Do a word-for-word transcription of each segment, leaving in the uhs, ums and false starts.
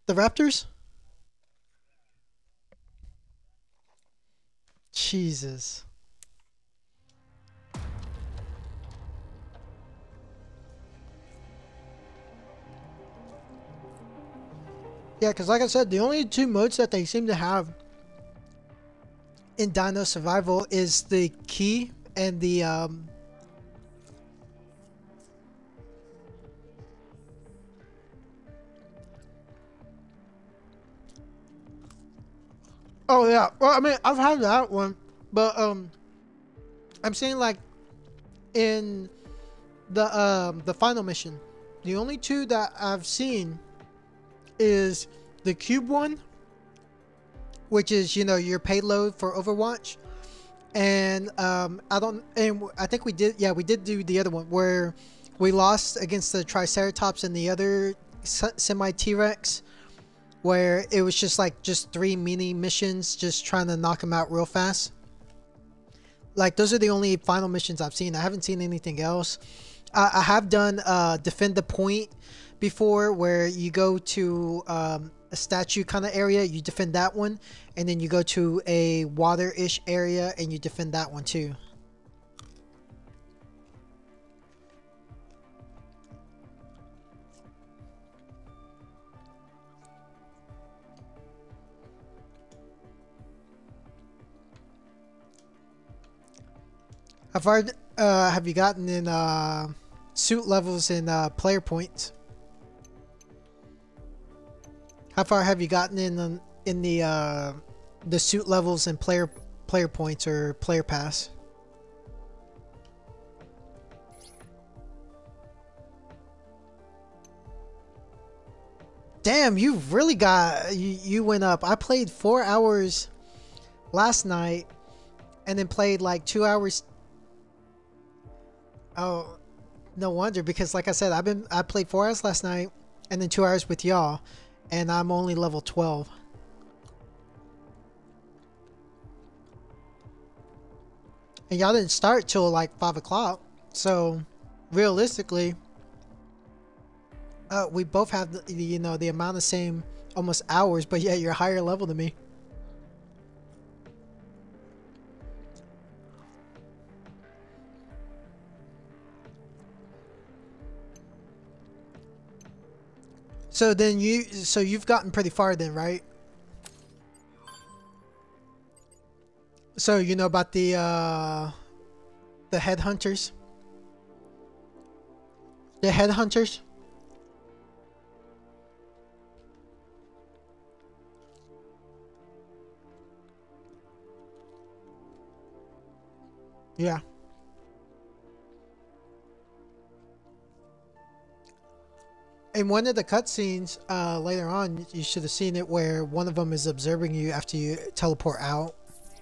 The Raptors? Jesus. Yeah, because like I said, the only two modes that they seem to have in Dino Survival is the key and the um oh yeah. Well, I mean, I've had that one, but um I'm saying like in the um the final mission, the only two that I've seen is the cube one, which is, you know, your payload for Overwatch. And um I don't and I think we did yeah, we did do the other one where we lost against the Triceratops and the other semi T-Rex, where it was just like just three mini missions just trying to knock them out real fast. Like those are the only final missions I've seen. I haven't seen anything else. I, I have done uh defend the point before, where you go to um a statue kind of area, you defend that one, and then you go to a water-ish area and you defend that one too. How far uh, have you gotten in uh, suit levels and uh, player points? How far have you gotten in um, in the uh, the suit levels and player player points or player pass? Damn, you really got you, you went up. I played four hours last night, and then played like two hours. Oh, no wonder, because like I said, I've been I played four hours last night, and then two hours with y'all, and I'm only level twelve. And y'all didn't start till like five o'clock, so realistically, uh, we both have the, you know, the amount of same almost hours, but yet you're higher level than me. So then you so you've gotten pretty far then, right? So you know about the uh the headhunters? The headhunters? Yeah. In one of the cutscenes uh, later on, you should have seen it, where one of them is observing you after you teleport out.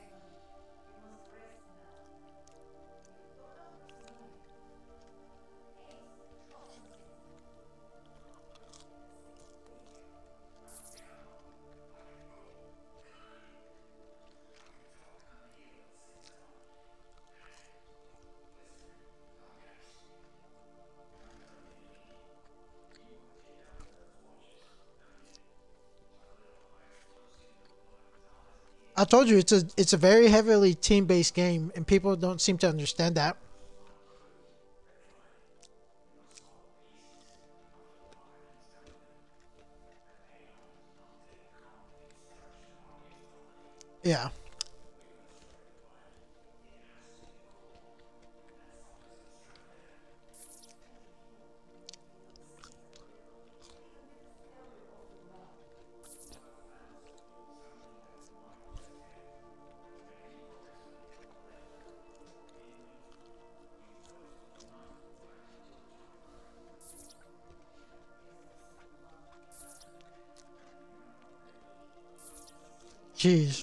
I told you it's a it's a very heavily team-based game, and people don't seem to understand that. Yeah. Jeez.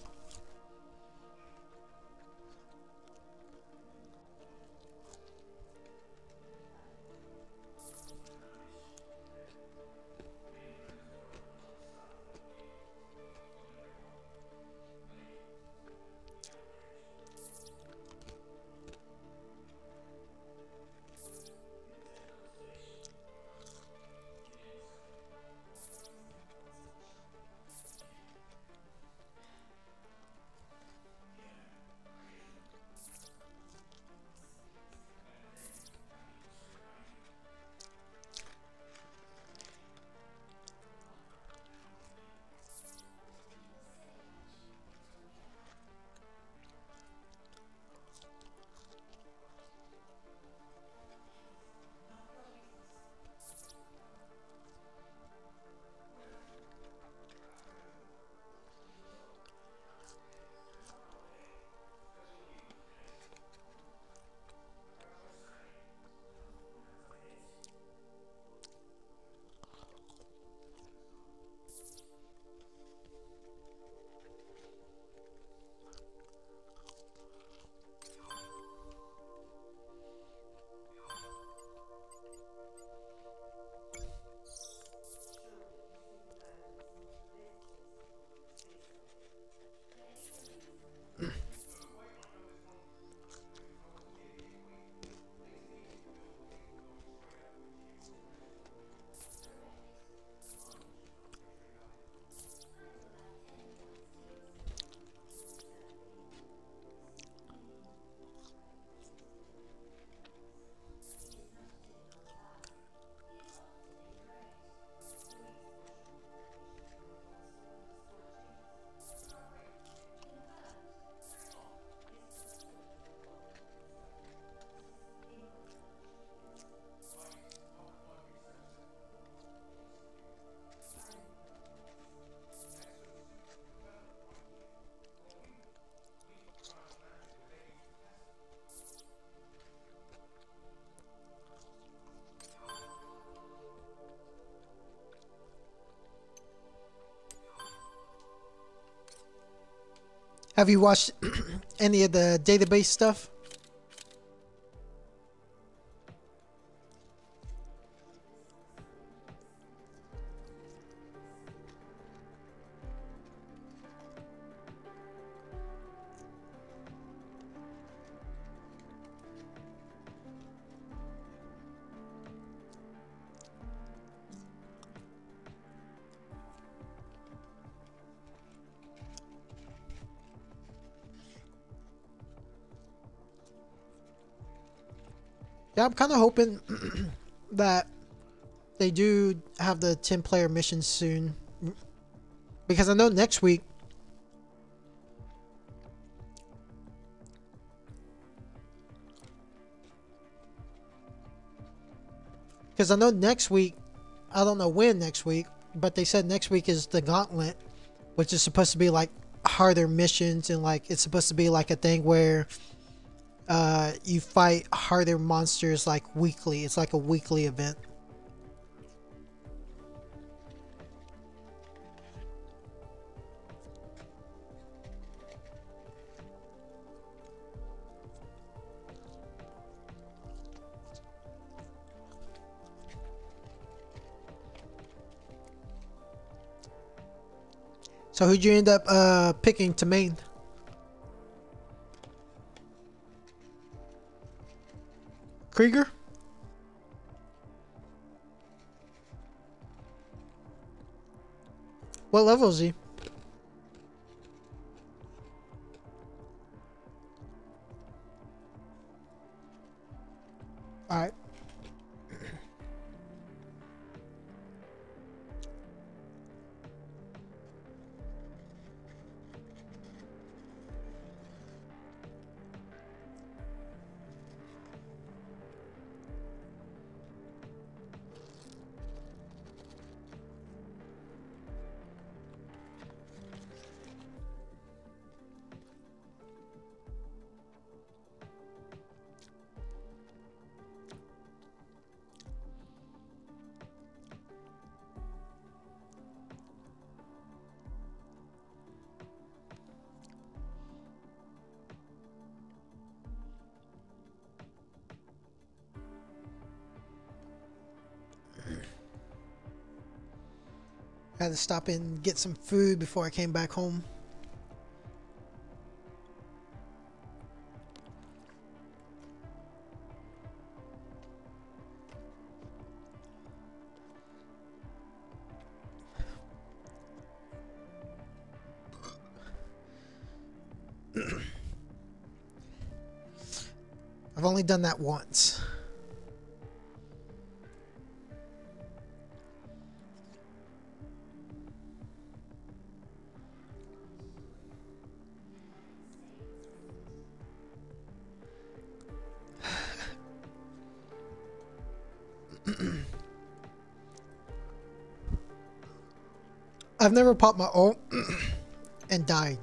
Have you watched any of the database stuff? Yeah, I'm kind of hoping that they do have the ten player missions soon. Because I know next week... Because I know next week... I don't know when next week, but they said next week is the Gauntlet, which is supposed to be like harder missions, and like it's supposed to be like a thing where uh, you fight harder monsters like weekly. It's like a weekly event. So who'd you end up uh, picking to main? Krieger? What level is he? Alright. I had to stop in and get some food before I came back home. I've only done that once. I've never popped my ult and died.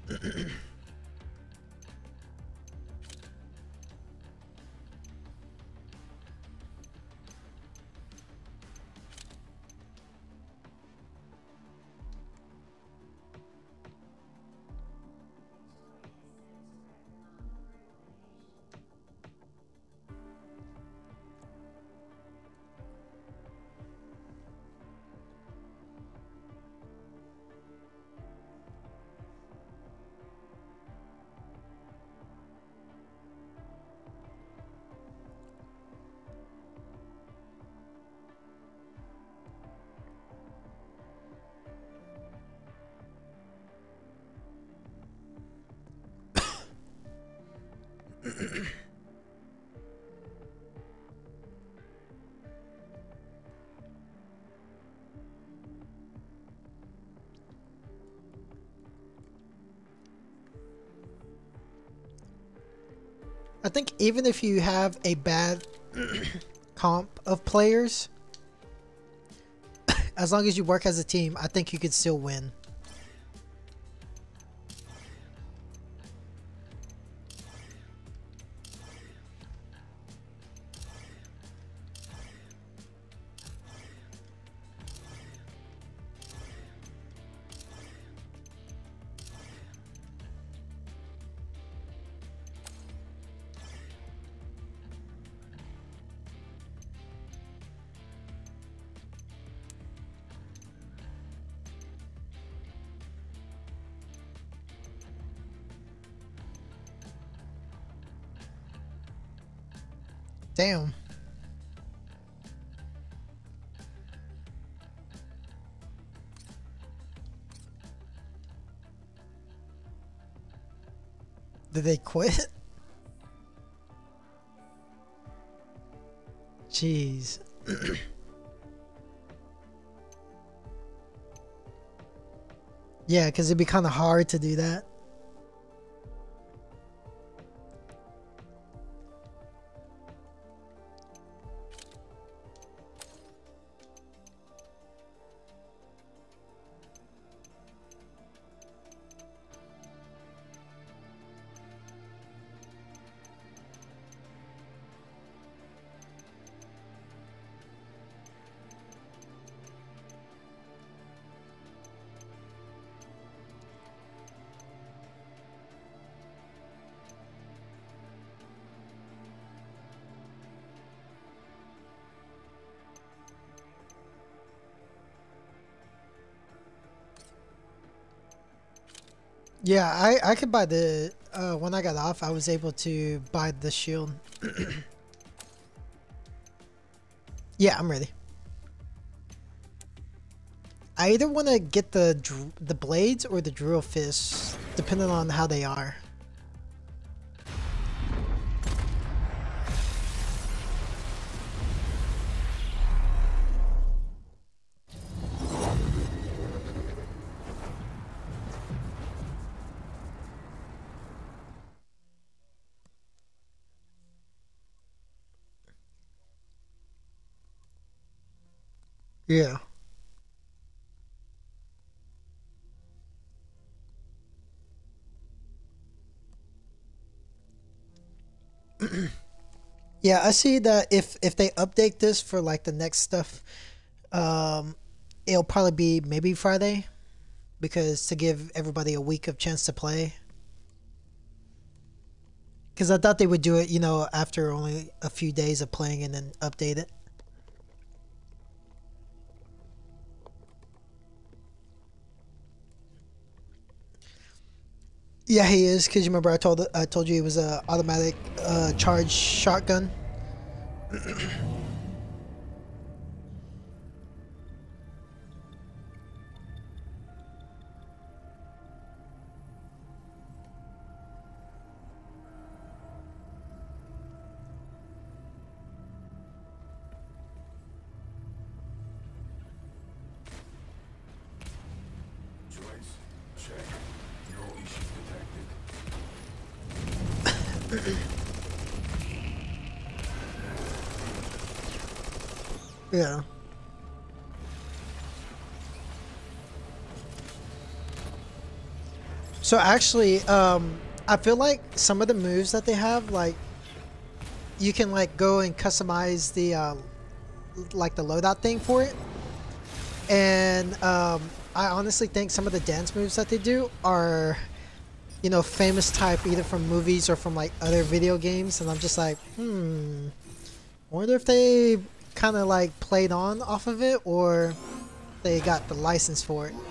I think even if you have a bad comp of players, as long as you work as a team, I think you could still win. Damn. Did they quit? Jeez. Yeah, because it'd be kind of hard to do that. Yeah, I, I could buy the, uh, when I got off, I was able to buy the shield. Yeah, I'm ready. I either want to get the dr the blades or the drill fists, depending on how they are. Yeah. Yeah, I see that if if they update this for like the next stuff, um, it'll probably be maybe Friday, because to give everybody a week of chance to play. Because I thought they would do it, you know, after only a few days of playing and then update it. Yeah, he is. Cause you remember I told I told you it was a automatic uh, charge shotgun. Yeah. So actually, um, I feel like some of the moves that they have, like you can like go and customize the uh, like the loadout thing for it, and um, I honestly think some of the dance moves that they do are, you know, famous type either from movies or from like other video games, and I'm just like, hmm, wonder if they kind of like played on off of it or they got the license for it.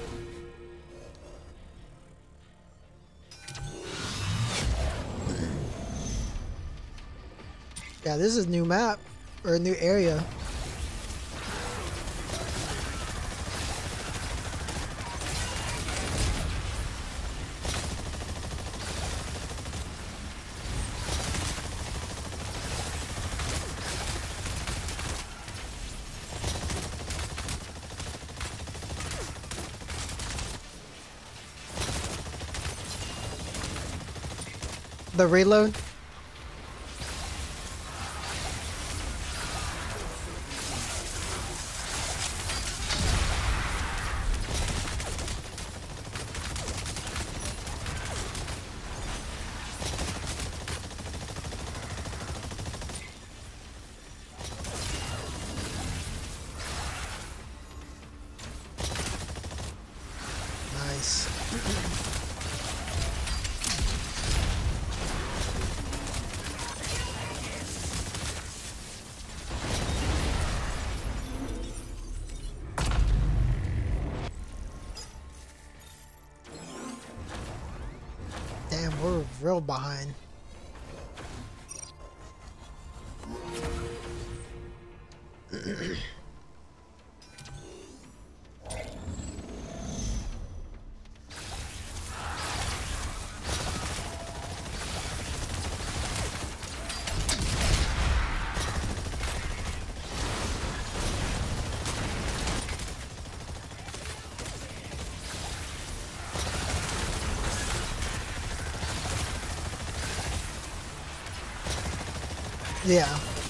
Yeah, this is a new map or a new area. The reload. Nice. Damn, we're real behind. Yeah.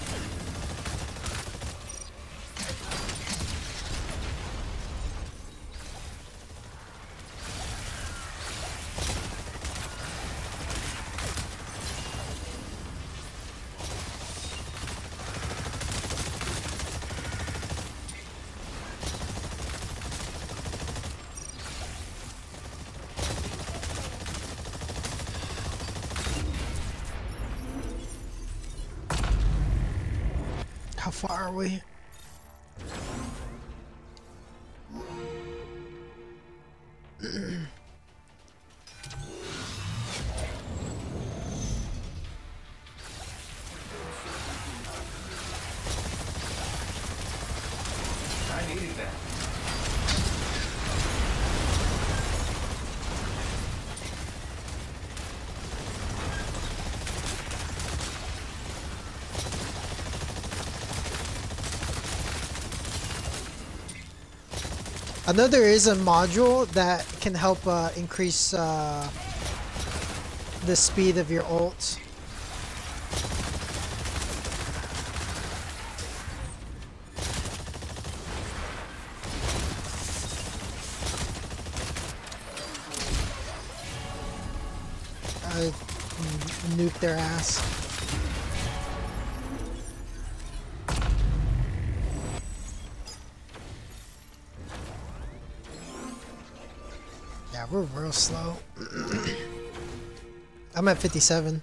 How far are we? I needed that. I know there is a module that can help uh, increase uh, the speed of your ult. I nuke their ass. Yeah, we're real slow. I'm at fifty-seven.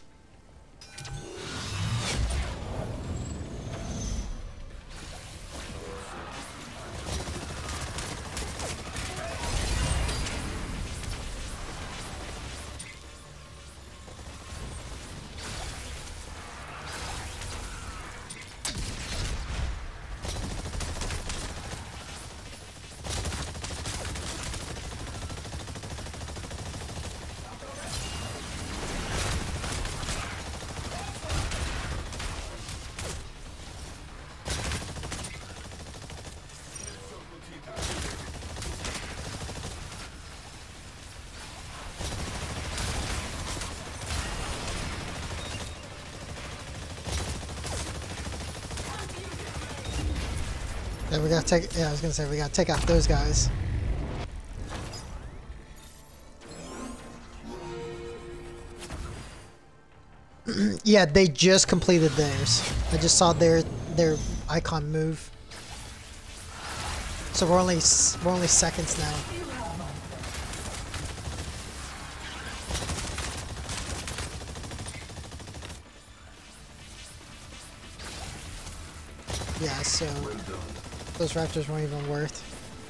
Yeah, we gotta take. Yeah, I was gonna say we gotta take out those guys. Yeah, they just completed theirs. I just saw their their icon move. So we're only we're only seconds now. Yeah, so those raptors weren't even worth.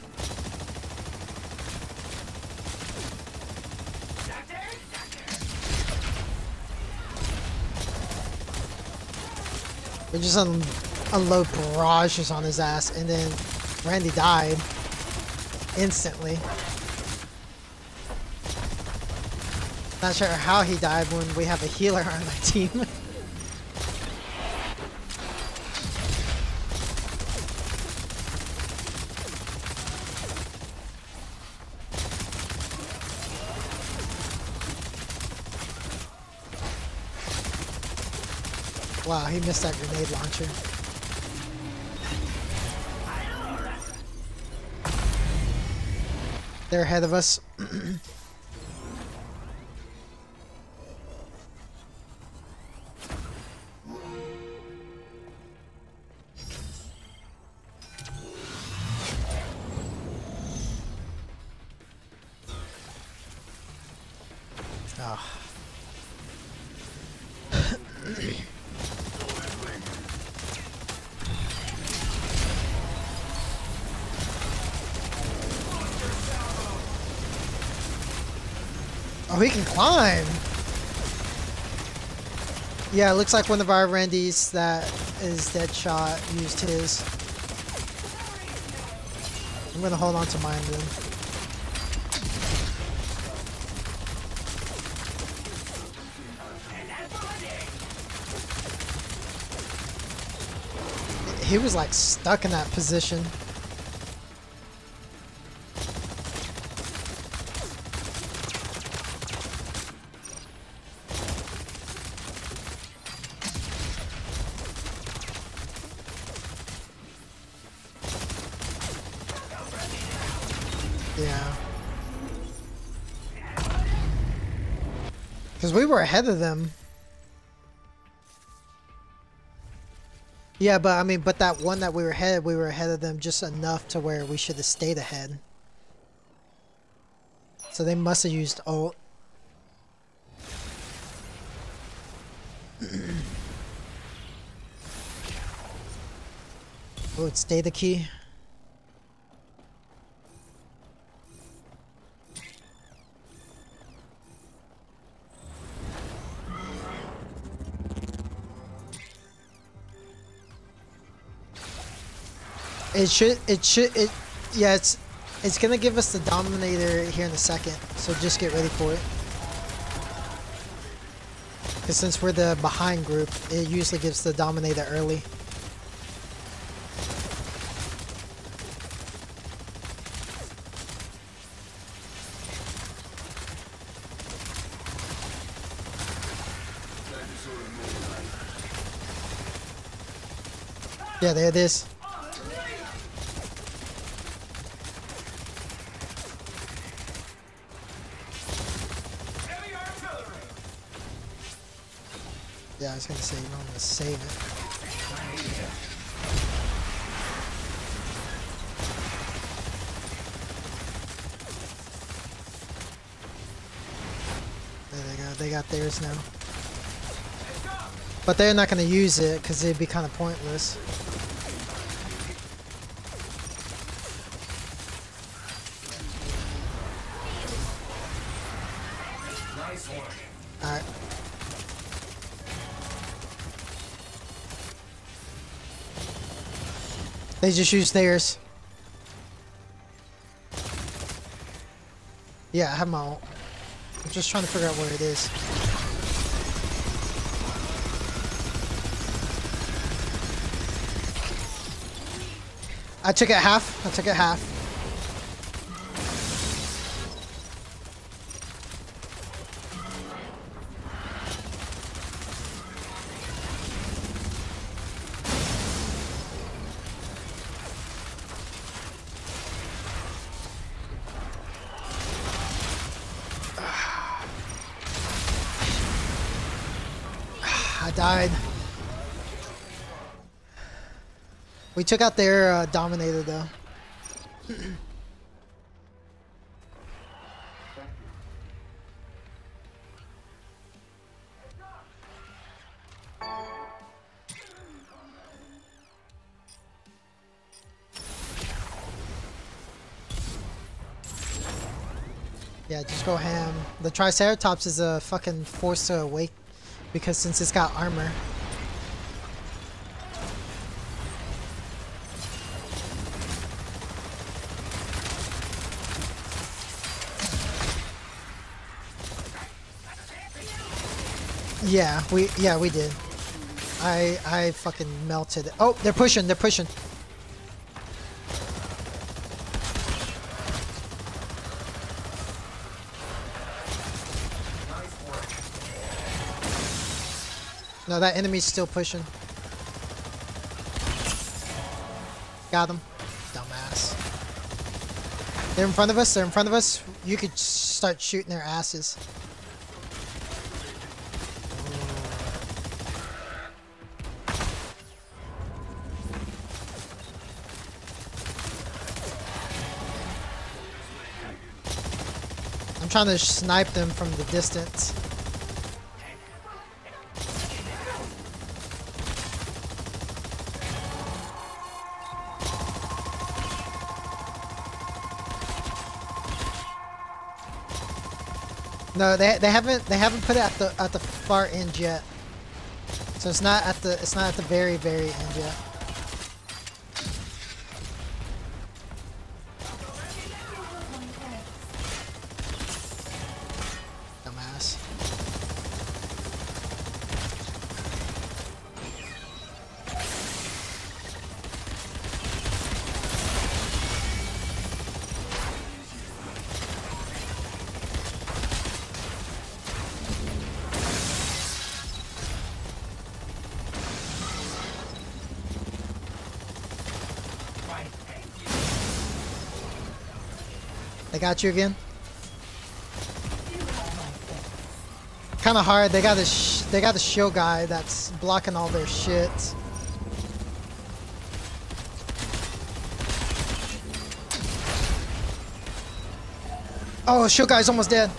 We just un unload barrages on his ass, and then Randy died instantly. Not sure how he died when we have a healer on my team. Wow, he missed that grenade launcher. They're ahead of us. Oh. Oh, he can climb. Yeah, it looks like one of our Randys that is Deadshot used his. I'm gonna hold on to mine then. He was like stuck in that position. Yeah. Because we were ahead of them. Yeah, but I mean, but that one that we were ahead, we were ahead of them just enough to where we should have stayed ahead. So they must have used ult. Oh, it's data key. It should, it should, it, yeah, it's, it's gonna give us the Dominator here in a second, so just get ready for it. Because since we're the behind group, it usually gives the Dominator early. Yeah, there it is. Yeah, I was gonna say, you don't want to save it. There they go, they got theirs now. But they're not gonna use it because it'd be kind of pointless. Alright. They just used theirs. Yeah, I have my ult. I'm just trying to figure out where it is. I took it half. I took it half. died. We took out their uh, Dominator though. Yeah, just go ham. The Triceratops is a fucking force to awake because since it's got armor. Yeah, we yeah we did. I I fucking melted. Oh, they're pushing. They're pushing. No, that enemy's still pushing. Got them. Dumbass. They're in front of us. They're in front of us. You could start shooting their asses. I'm trying to snipe them from the distance. No, they they haven't they haven't put it at the at the far end yet. So it's not at the it's not at the very very end yet. Dumbass. They got you again. Kind of hard. They got a sh they got a shield guy that's blocking all their shit. Oh, shield guy's almost dead.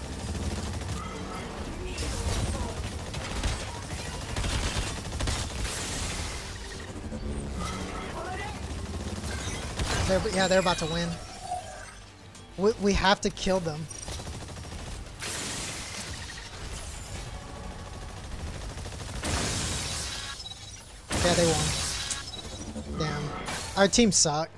They're, yeah, they're about to win. We, we have to kill them. Yeah, they won. Damn. Our team suck.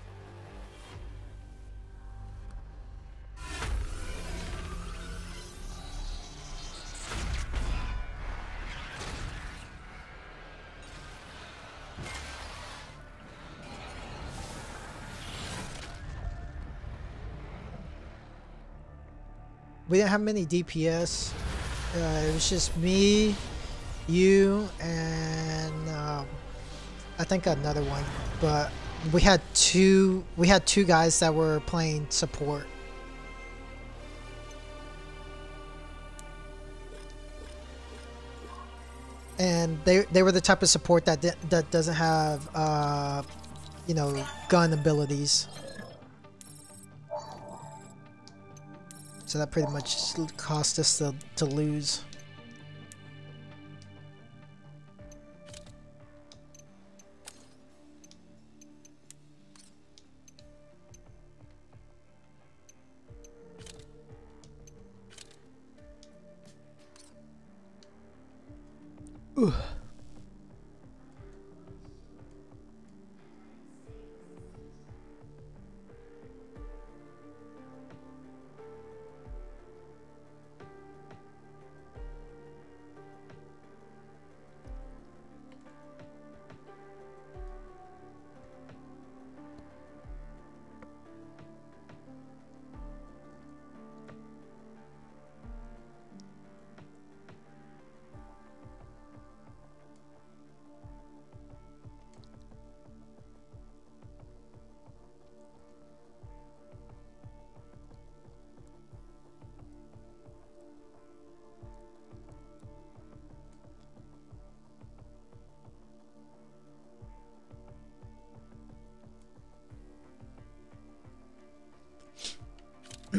We didn't have many D P S. Uh, it was just me, you, and um, I think another one. But we had two. We had two guys that were playing support. And they they were the type of support that that doesn't have uh, you know, gun abilities. So that pretty much cost us to, to lose. Ooh.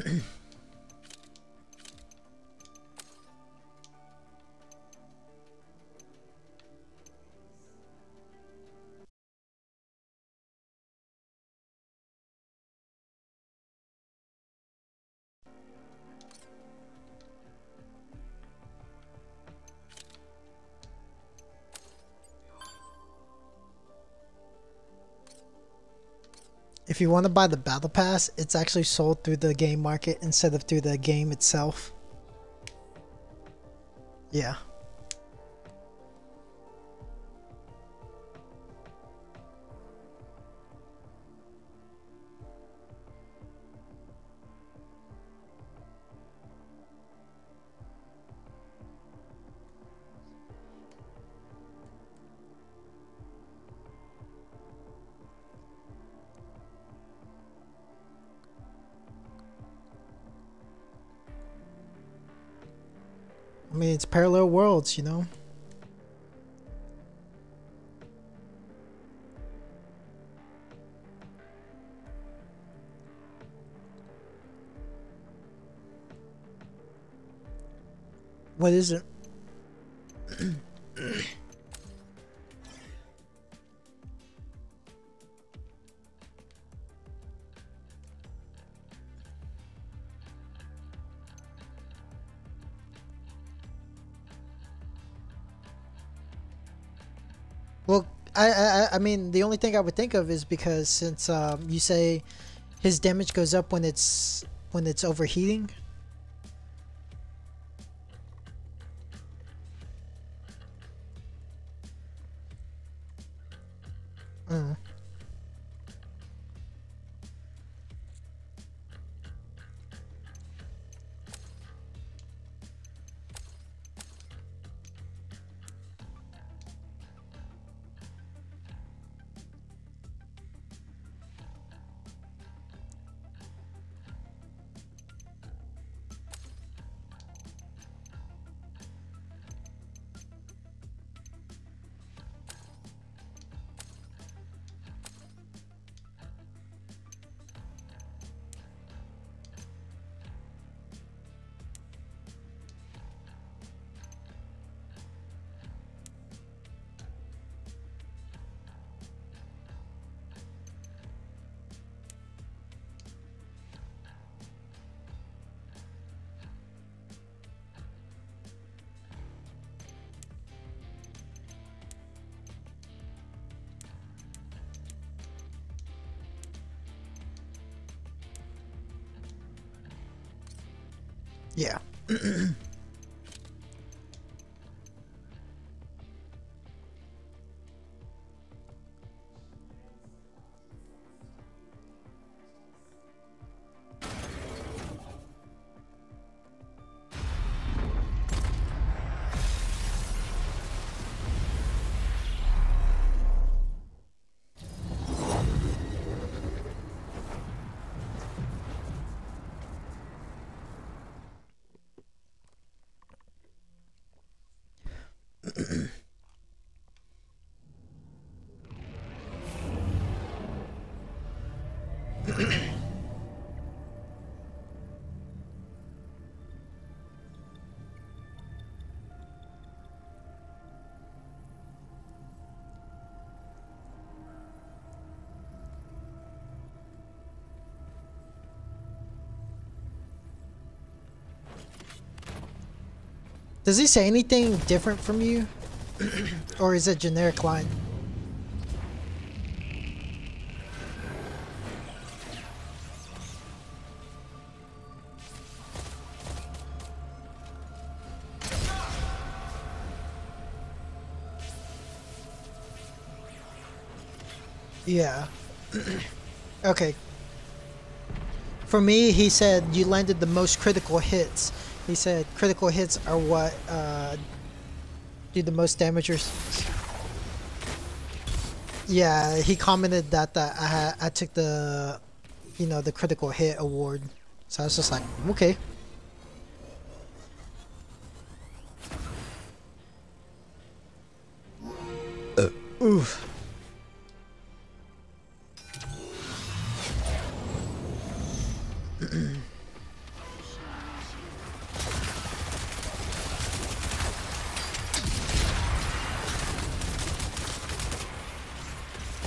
If you want to buy the battle pass, it's actually sold through the game market instead of through the game itself. Yeah. I mean, it's parallel worlds, you know? What is it? Well, I, I I mean, the only thing I would think of is because since um, you say his damage goes up when it's when it's overheating. Mm. Yeah. Does he say anything different from you? Or is it generic line? Yeah. Okay. For me, he said you landed the most critical hits. He said critical hits are what uh, do the most damage. Or yeah, he commented that that I had, I took the, you know, the critical hit award. So I was just like, okay. Uh, oof.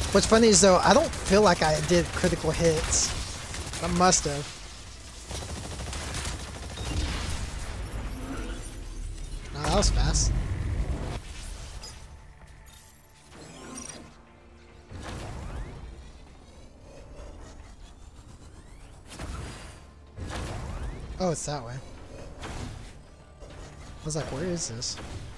What's funny is though, I don't feel like I did critical hits. I must have. Oh, that was fast. Oh, it's that way. I was like, where is this?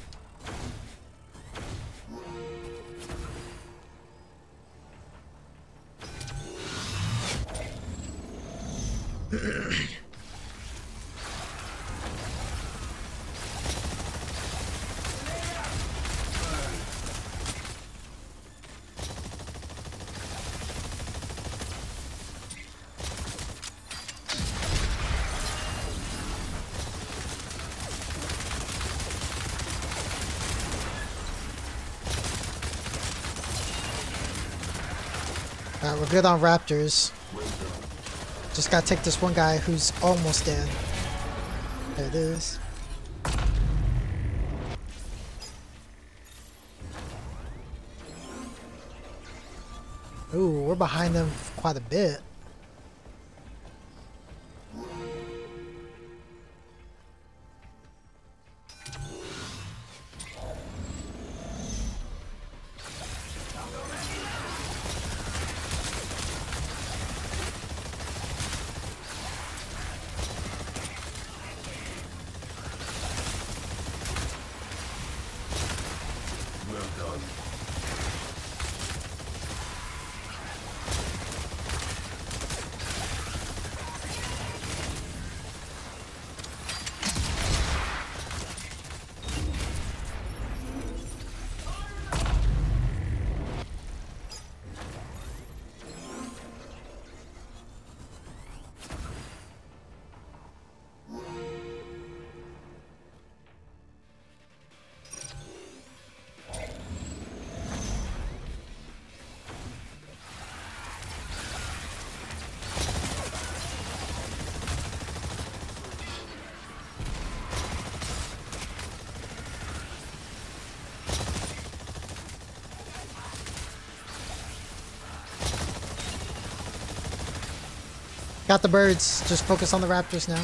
Alright, we're good on raptors. Just gotta take this one guy who's almost dead. There it is. Ooh, we're behind them quite a bit. Got the birds. Just focus on the raptors now.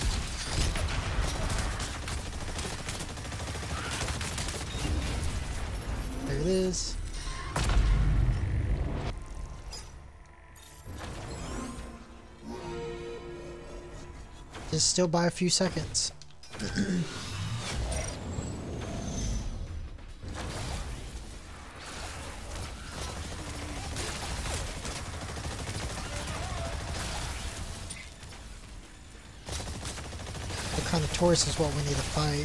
There it is. Just still by a few seconds. Kind of Taurus is what we need to fight.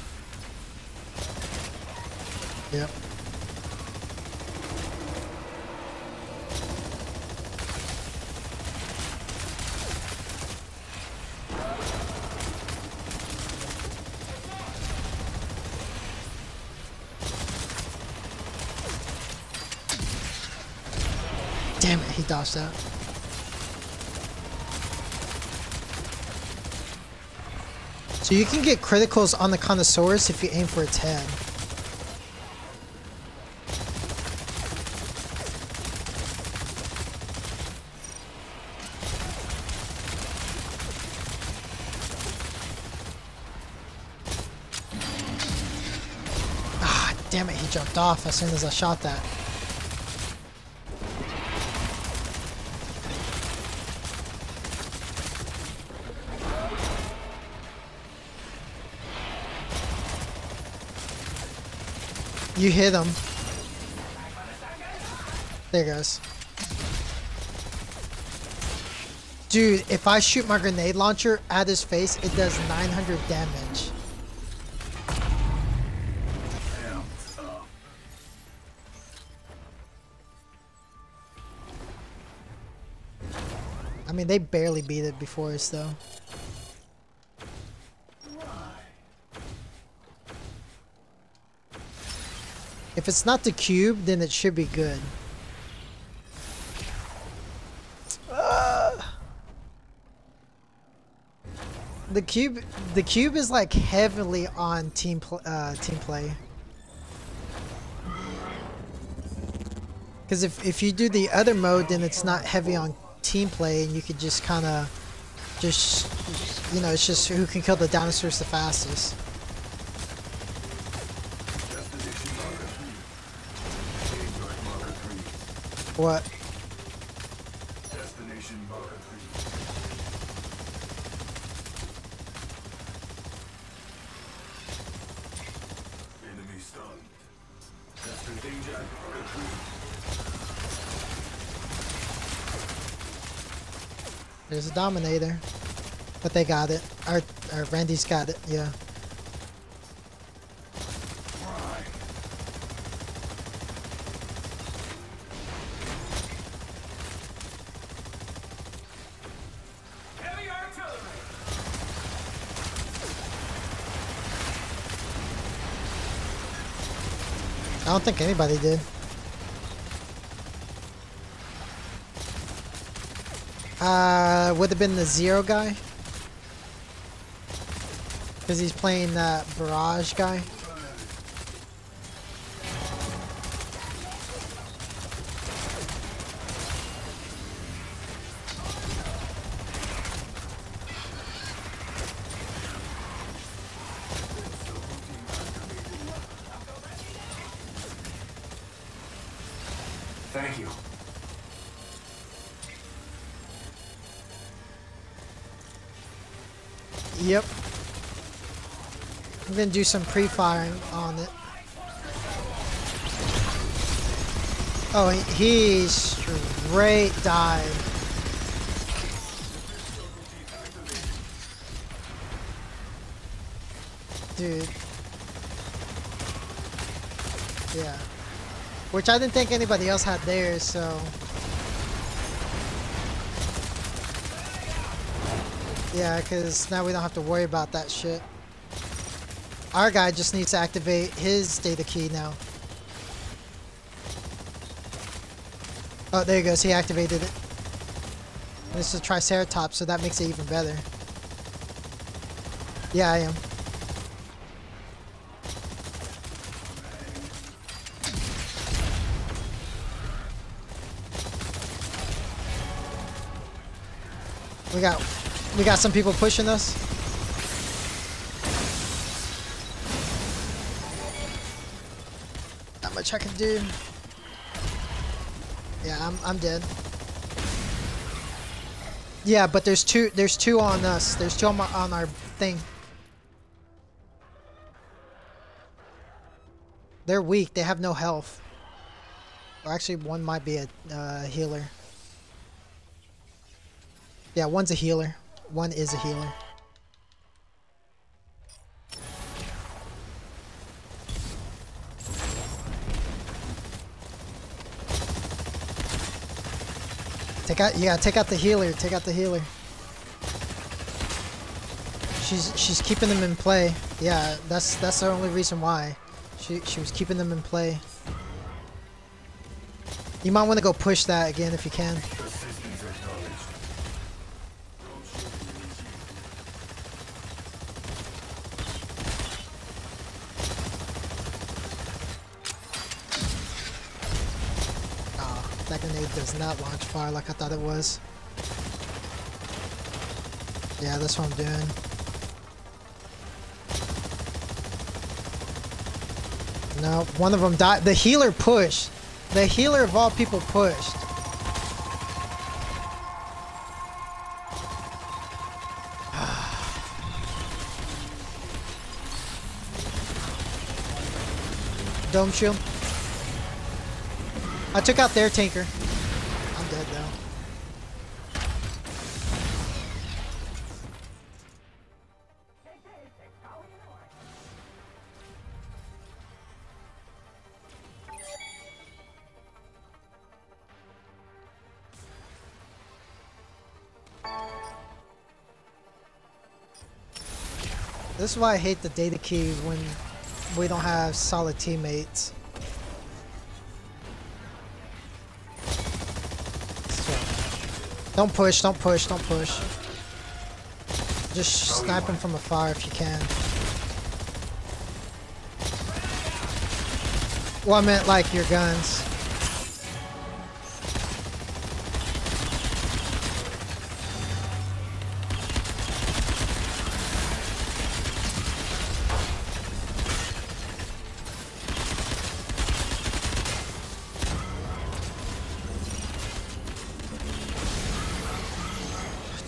Yep. Damn it, he dodged that. So you can get criticals on the Connosaurus if you aim for its head. Ah, damn it, he jumped off as soon as I shot that. You hit him. There it goes. Dude, if I shoot my grenade launcher at his face, it does nine hundred damage. I mean, they barely beat it before us, though. If it's not the cube, then it should be good. Uh, the cube, the cube is like heavily on team pl uh, team play. Because if, if you do the other mode, then it's not heavy on team play, and you could just kind of just, you know, it's just who can kill the dinosaurs the fastest. What? Destination marker three. Enemy stunned. Destination marker three. There's a Dominator. But they got it. Or, or Randy's got it, yeah. Heavy artillery. I don't think anybody did. Uh, would have been the Zero guy. Because he's playing that Barrage guy. Thank you. Yep. I'm gonna do some pre-firing on it. Oh, he, he straight died. Dude. Yeah. Which I didn't think anybody else had theirs, so... Yeah, because now we don't have to worry about that shit. Our guy just needs to activate his data key now. Oh, there he goes. He activated it. This is a Triceratops, so that makes it even better. Yeah, I am. We got, we got some people pushing us. Not much I can do. Yeah, I'm, I'm dead. Yeah, but there's two, there's two on us. There's two on, my, on our thing. They're weak. They have no health. Or actually, one might be a uh, healer. Yeah, one's a healer. One is a healer. Take out, yeah, take out the healer. Take out the healer. She's she's keeping them in play. Yeah, that's that's the only reason why. She she was keeping them in play. You might want to go push that again if you can. That grenade does not launch fire like I thought it was. Yeah, that's what I'm doing. No, one of them died. The healer pushed. The healer of all people pushed. Dome shield. I took out their tanker. I'm dead though. This is why I hate the data key when we don't have solid teammates. Don't push, don't push, don't push. Just snipe him from afar if you can. Well, I meant like your guns.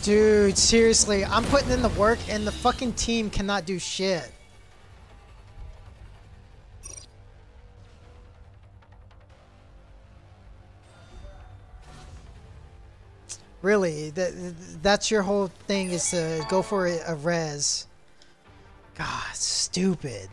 Dude, seriously, I'm putting in the work and the fucking team cannot do shit. Really, that that's your whole thing is to go for a, a res. God, stupid.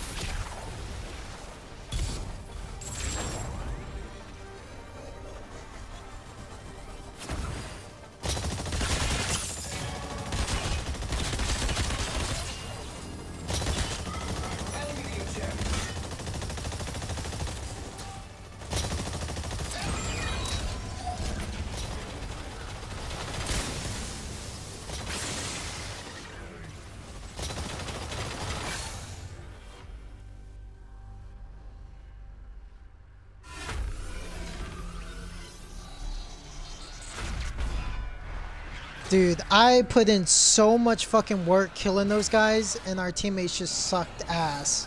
Dude, I put in so much fucking work killing those guys, and our teammates just sucked ass.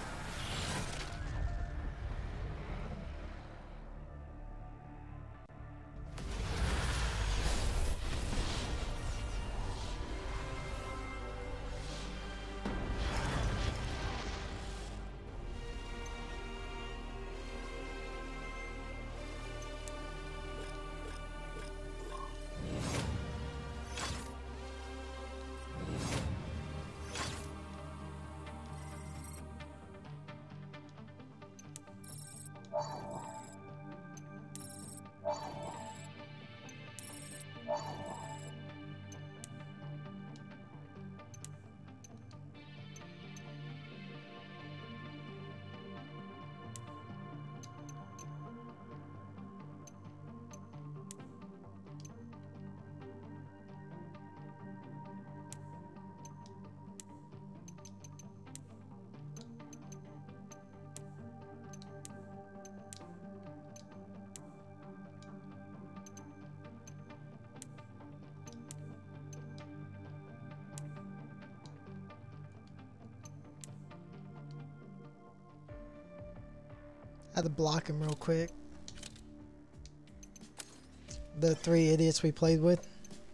I had to block him real quick. The three idiots we played with.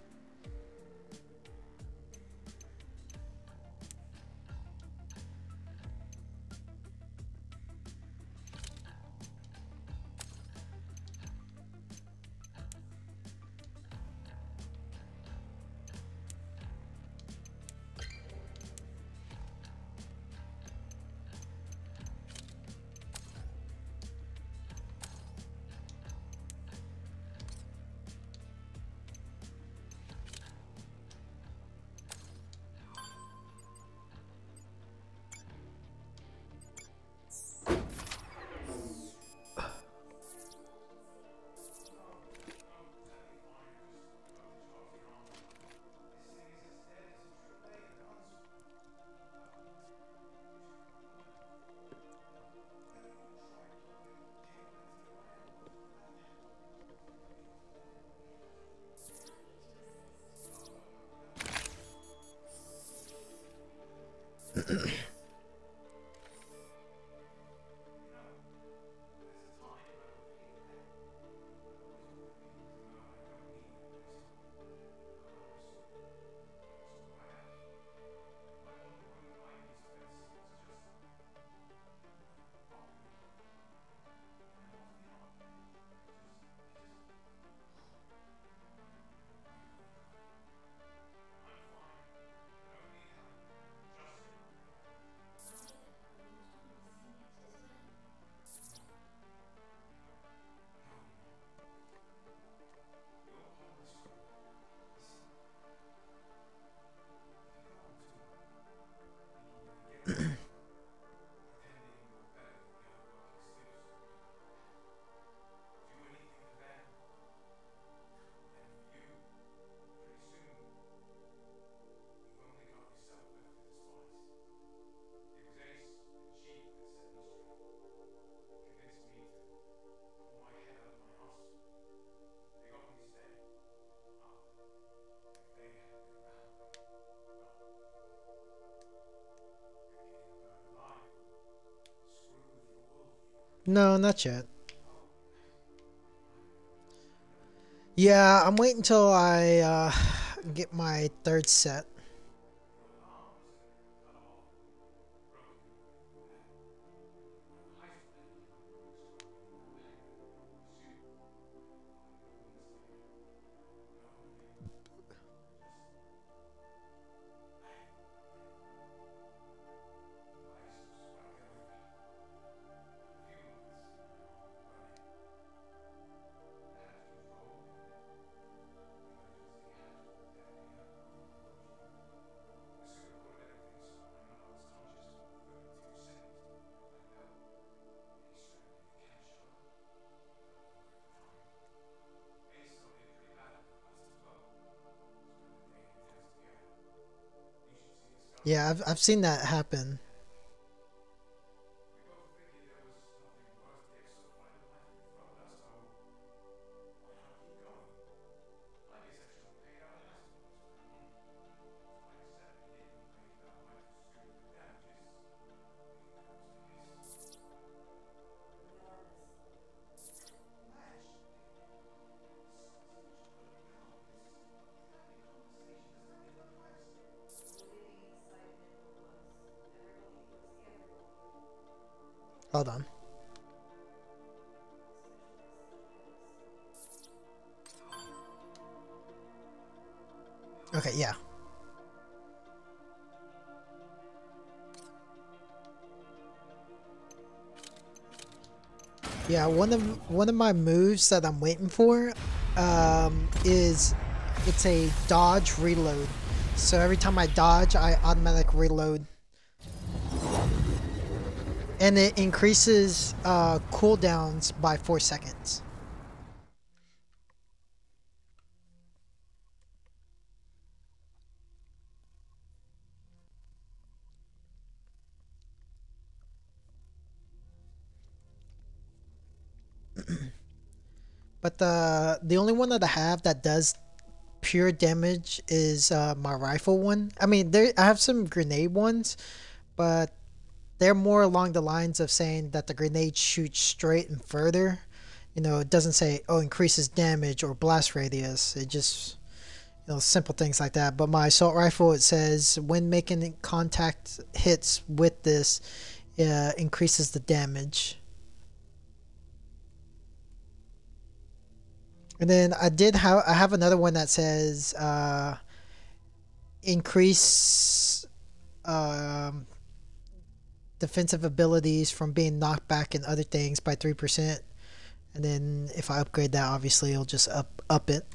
No, not yet. Yeah, I'm waiting until I uh, and get my third set. Yeah, I've I've seen that happen. Hold on. Okay, yeah. Yeah, one of one of my moves that I'm waiting for um, is it's a dodge reload. So every time I dodge, I automatic reload. And it increases uh, cooldowns by four seconds. But the the only one that I have that does pure damage is uh, my rifle one. I mean, there I have some grenade ones, but they're more along the lines of saying that the grenade shoots straight and further. You know, it doesn't say, oh, increases damage or blast radius. It just, you know, simple things like that. But my assault rifle, it says when making contact hits with this, uh, increases the damage. And then I did have, I have another one that says, uh, increase, um, defensive abilities from being knocked back and other things by three percent. And then if I upgrade that, obviously it'll just up up it.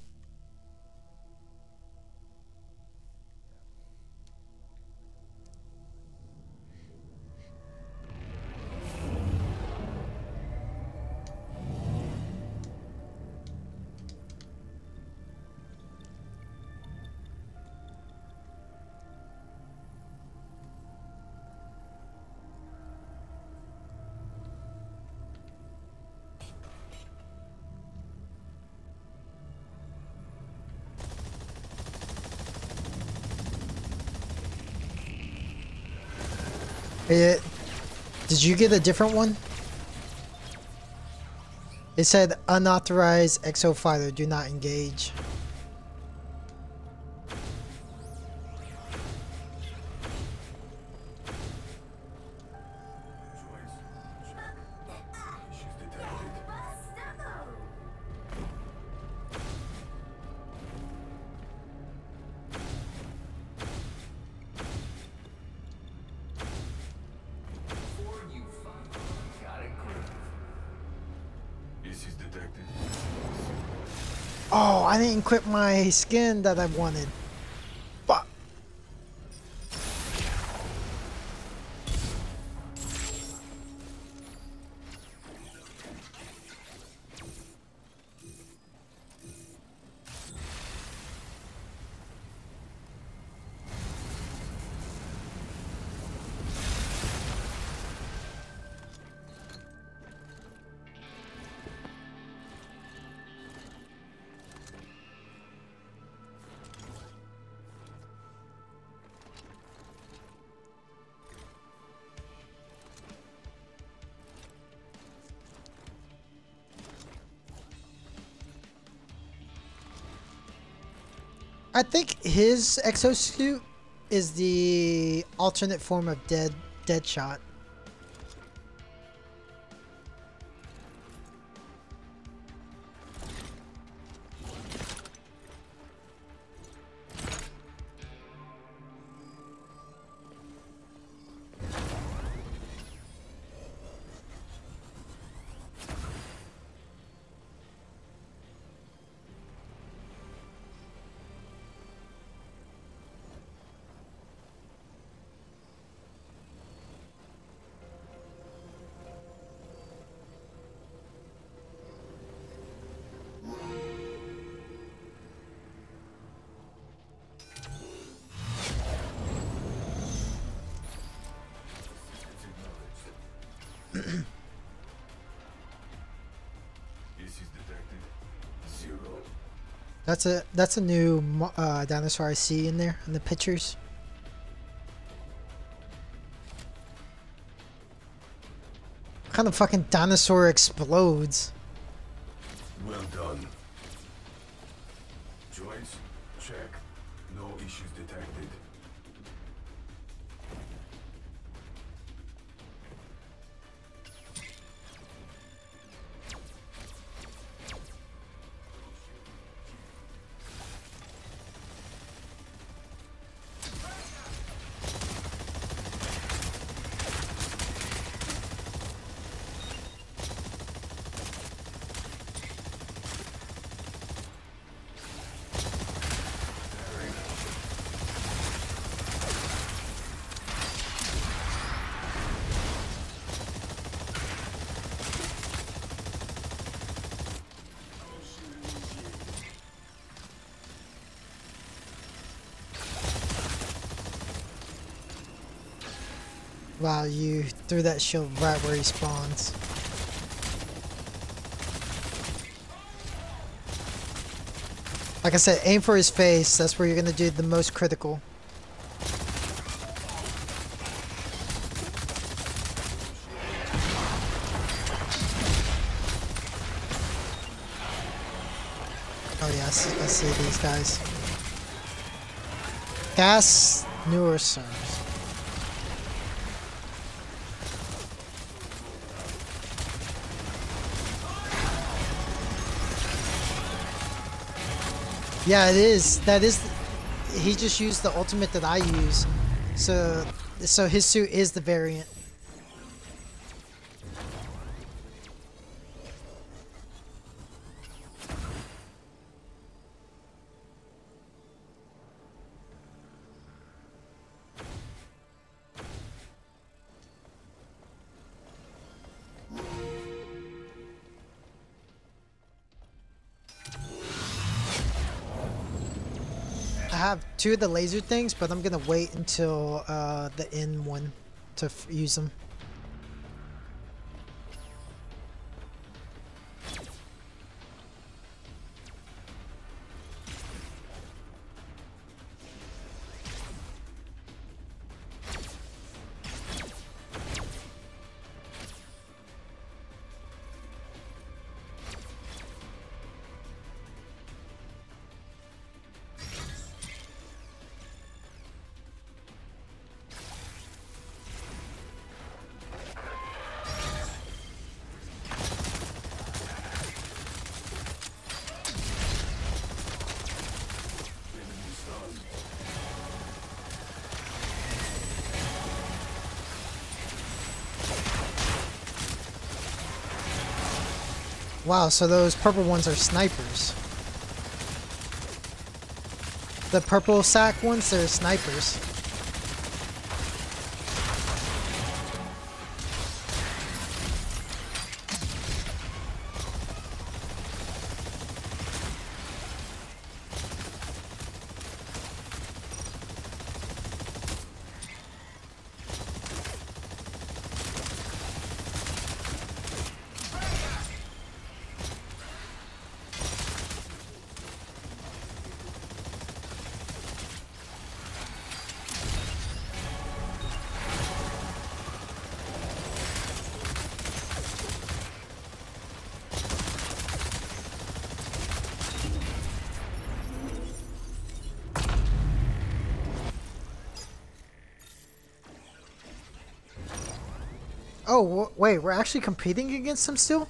It, did you get a different one? It said unauthorized exo fighter, do not engage. Oh, I didn't equip my skin that I wanted. Fuck. I think his exosuit is the alternate form of dead Deadshot. That's a that's a new mo- uh, dinosaur I see in there in the pictures. What kind of fucking dinosaur explodes? Well done. Joints? Check. No issues detected. Wow, you threw that shield right where he spawns. Like I said, aim for his face. That's where you're gonna do the most critical. Oh yeah, I see, I see these guys. Gas neurosurge. Yeah, it is. That is. He just used the ultimate that I use, so so his suit is the variant. I have two of the laser things, but I'm gonna wait until uh, the end one to f use them. Wow, so those purple ones are snipers. The purple sack ones, they're snipers. Oh, w wait, we're actually competing against him still?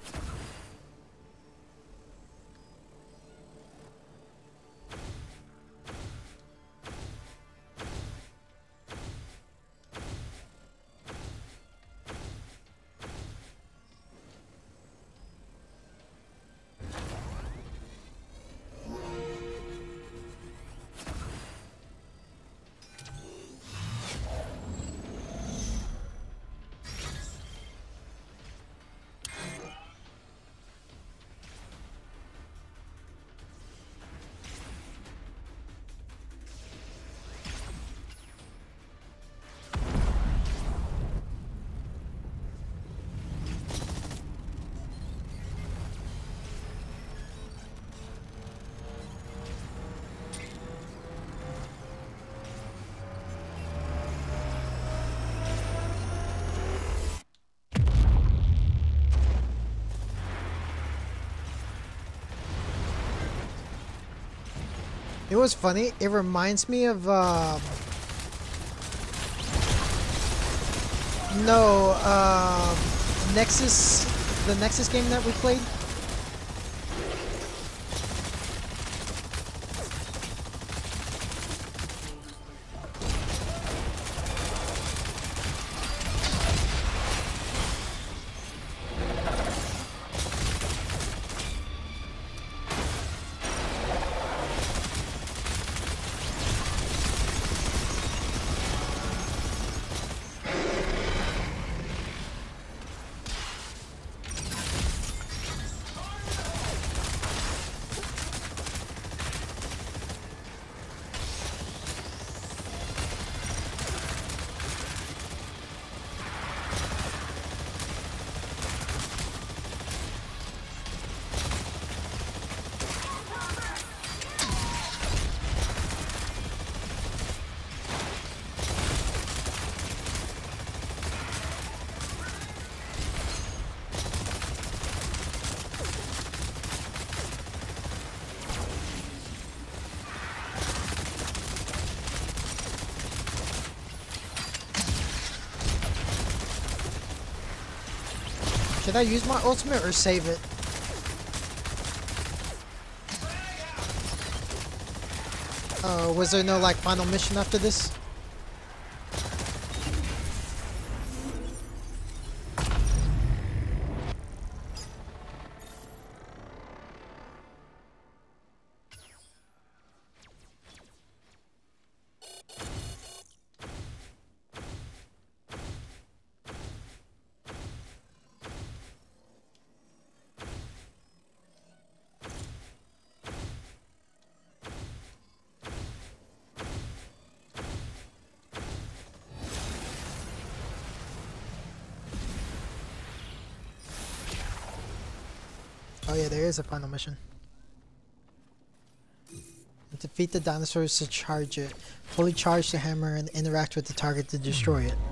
It was funny. It reminds me of um no um Nexus, the Nexus game that we played. Should I use my ultimate or save it? Uh, was there no like final mission after this? Oh yeah, there is a final mission. Defeat the dinosaurs to charge it. Fully charge the hammer and interact with the target to destroy it.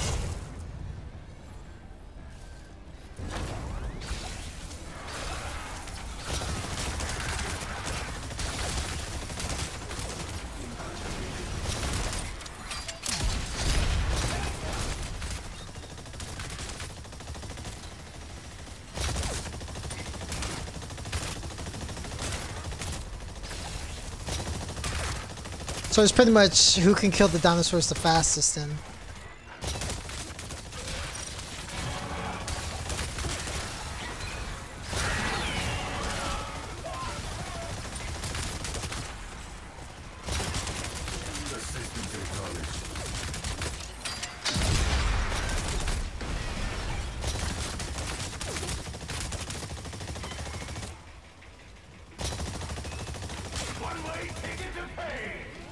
So it's pretty much who can kill the dinosaurs the fastest then. The systems acknowledged. One way ticket to pay.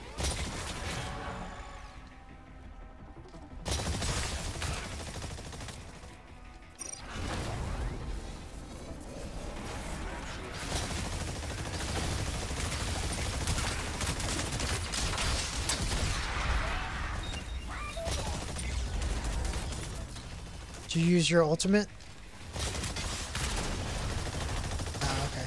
Did you use your ultimate? Oh, okay.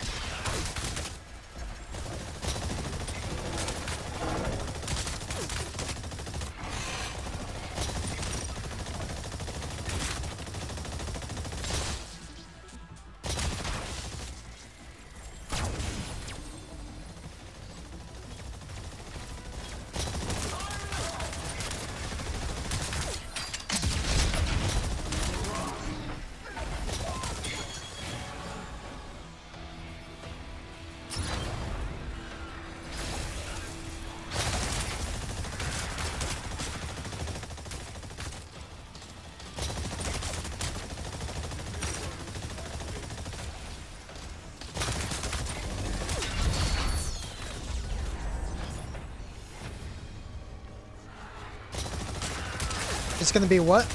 It's gonna be what?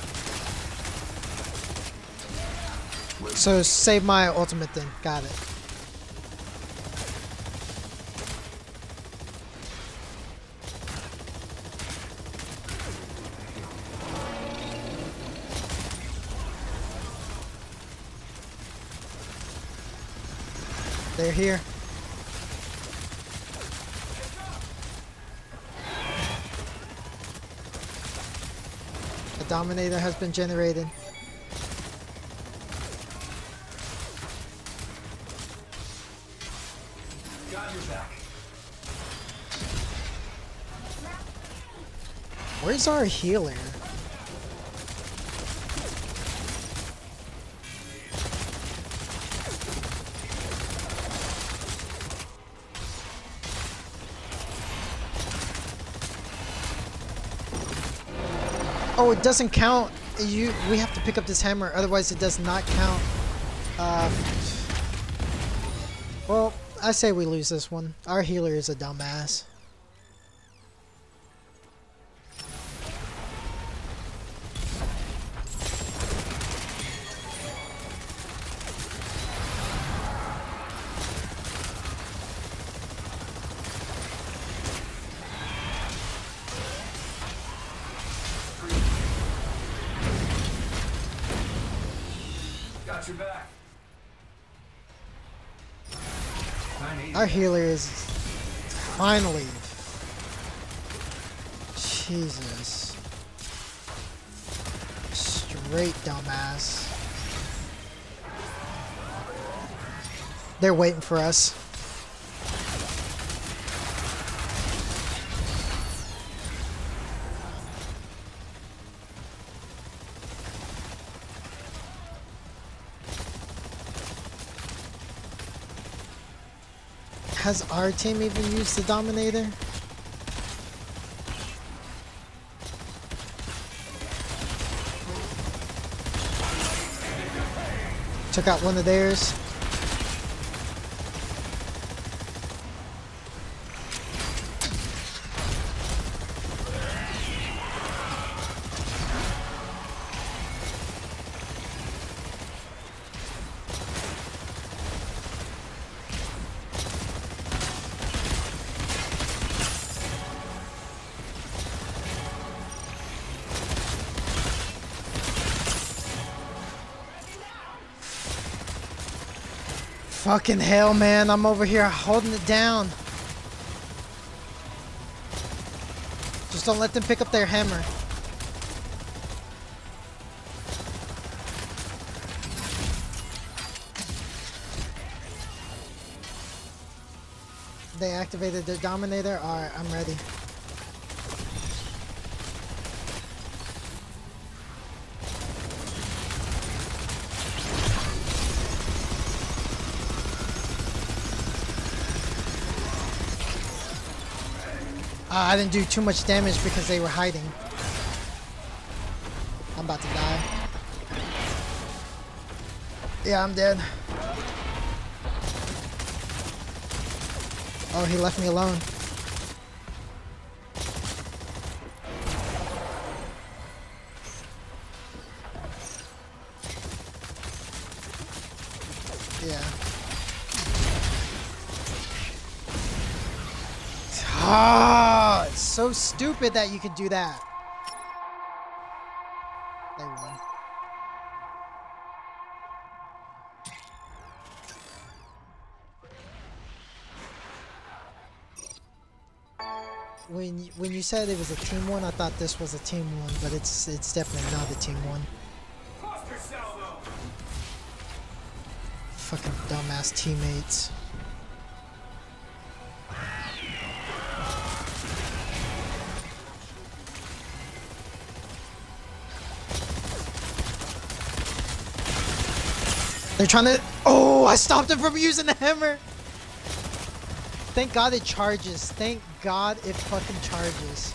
So save my ultimate then. Got it. They're here. A Dominator has been generated. Got your back. Where's our healer? Oh, it doesn't count. You, we have to pick up this hammer, otherwise it does not count. Uh, well, I say we lose this one. Our healer is a dumbass. Got your back. Our healer is finally. Jesus. Straight dumbass. They're waiting for us. Has our team even used the Dominator? Took out one of theirs. Fucking hell, man. I'm over here holding it down. Just don't let them pick up their hammer. They activated their Dominator. Alright, I'm ready. Uh, I didn't do too much damage because they were hiding. I'm about to die. Yeah, I'm dead. Oh, he left me alone. Yeah. Ah, it's so stupid that you could do that. They won. When you, when you said it was a team one, I thought this was a team one, but it's it's definitely not a team one. Fucking dumbass teammates. They're trying to. Oh, I stopped him from using the hammer. Thank God it charges. Thank God it fucking charges.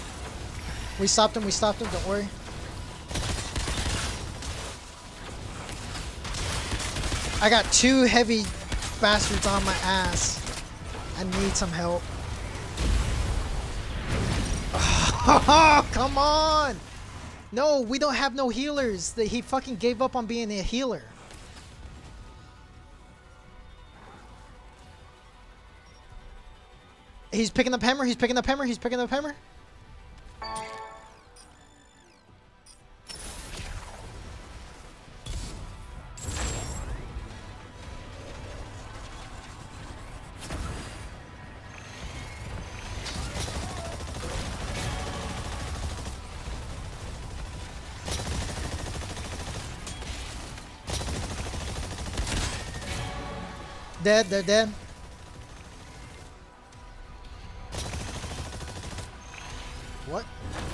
We stopped him. We stopped him. Don't worry. I got two heavy bastards on my ass. I need some help. Oh, come on! No, we don't have no healers. That he fucking gave up on being a healer. He's picking up hammer. He's picking up hammer. He's picking up hammer. Dead, they're dead. What?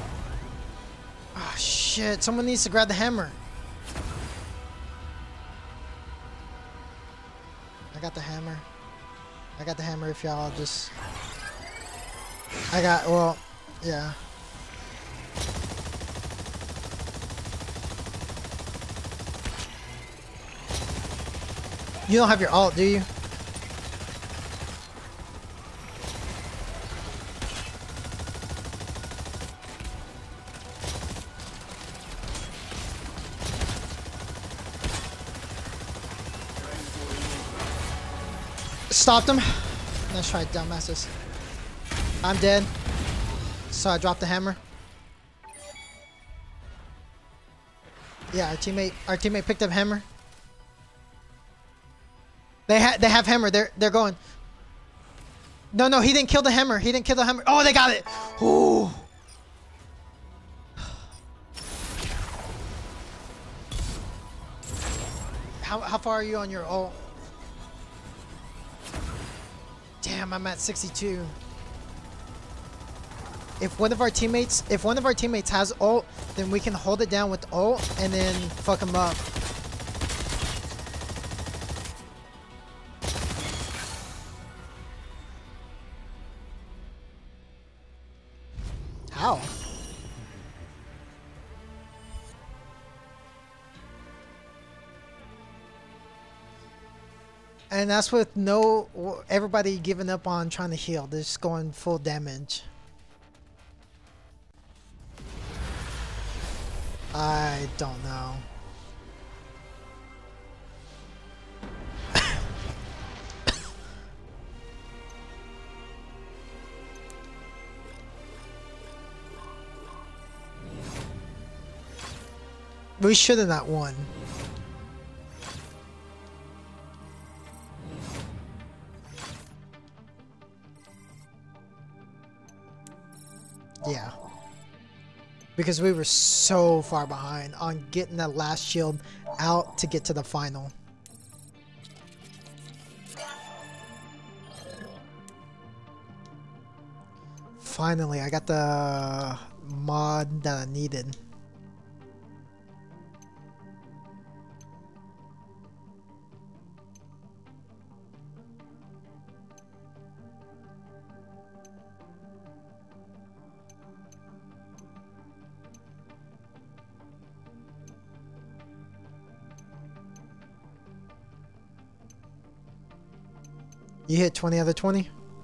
Oh shit, someone needs to grab the hammer. I got the hammer. I got the hammer if y'all just... I got, well, yeah. You don't have your ult, do you? Stopped him. Nice try, dumbasses. I'm dead. So I dropped the hammer. Yeah, our teammate, our teammate picked up hammer. They ha they have hammer. They're they're going. No, no, he didn't kill the hammer. He didn't kill the hammer. Oh, they got it. Ooh. How how far are you on your ult? Damn, I'm at sixty-two. If one of our teammates, if one of our teammates has ult, then we can hold it down with ult and then fuck him up. How? And that's with no, everybody giving up on trying to heal. They're just going full damage. I don't know. We should have not won. Yeah. Because we were so far behind on getting that last shield out to get to the final. Finally, I got the mod that I needed. You hit twenty out of twenty?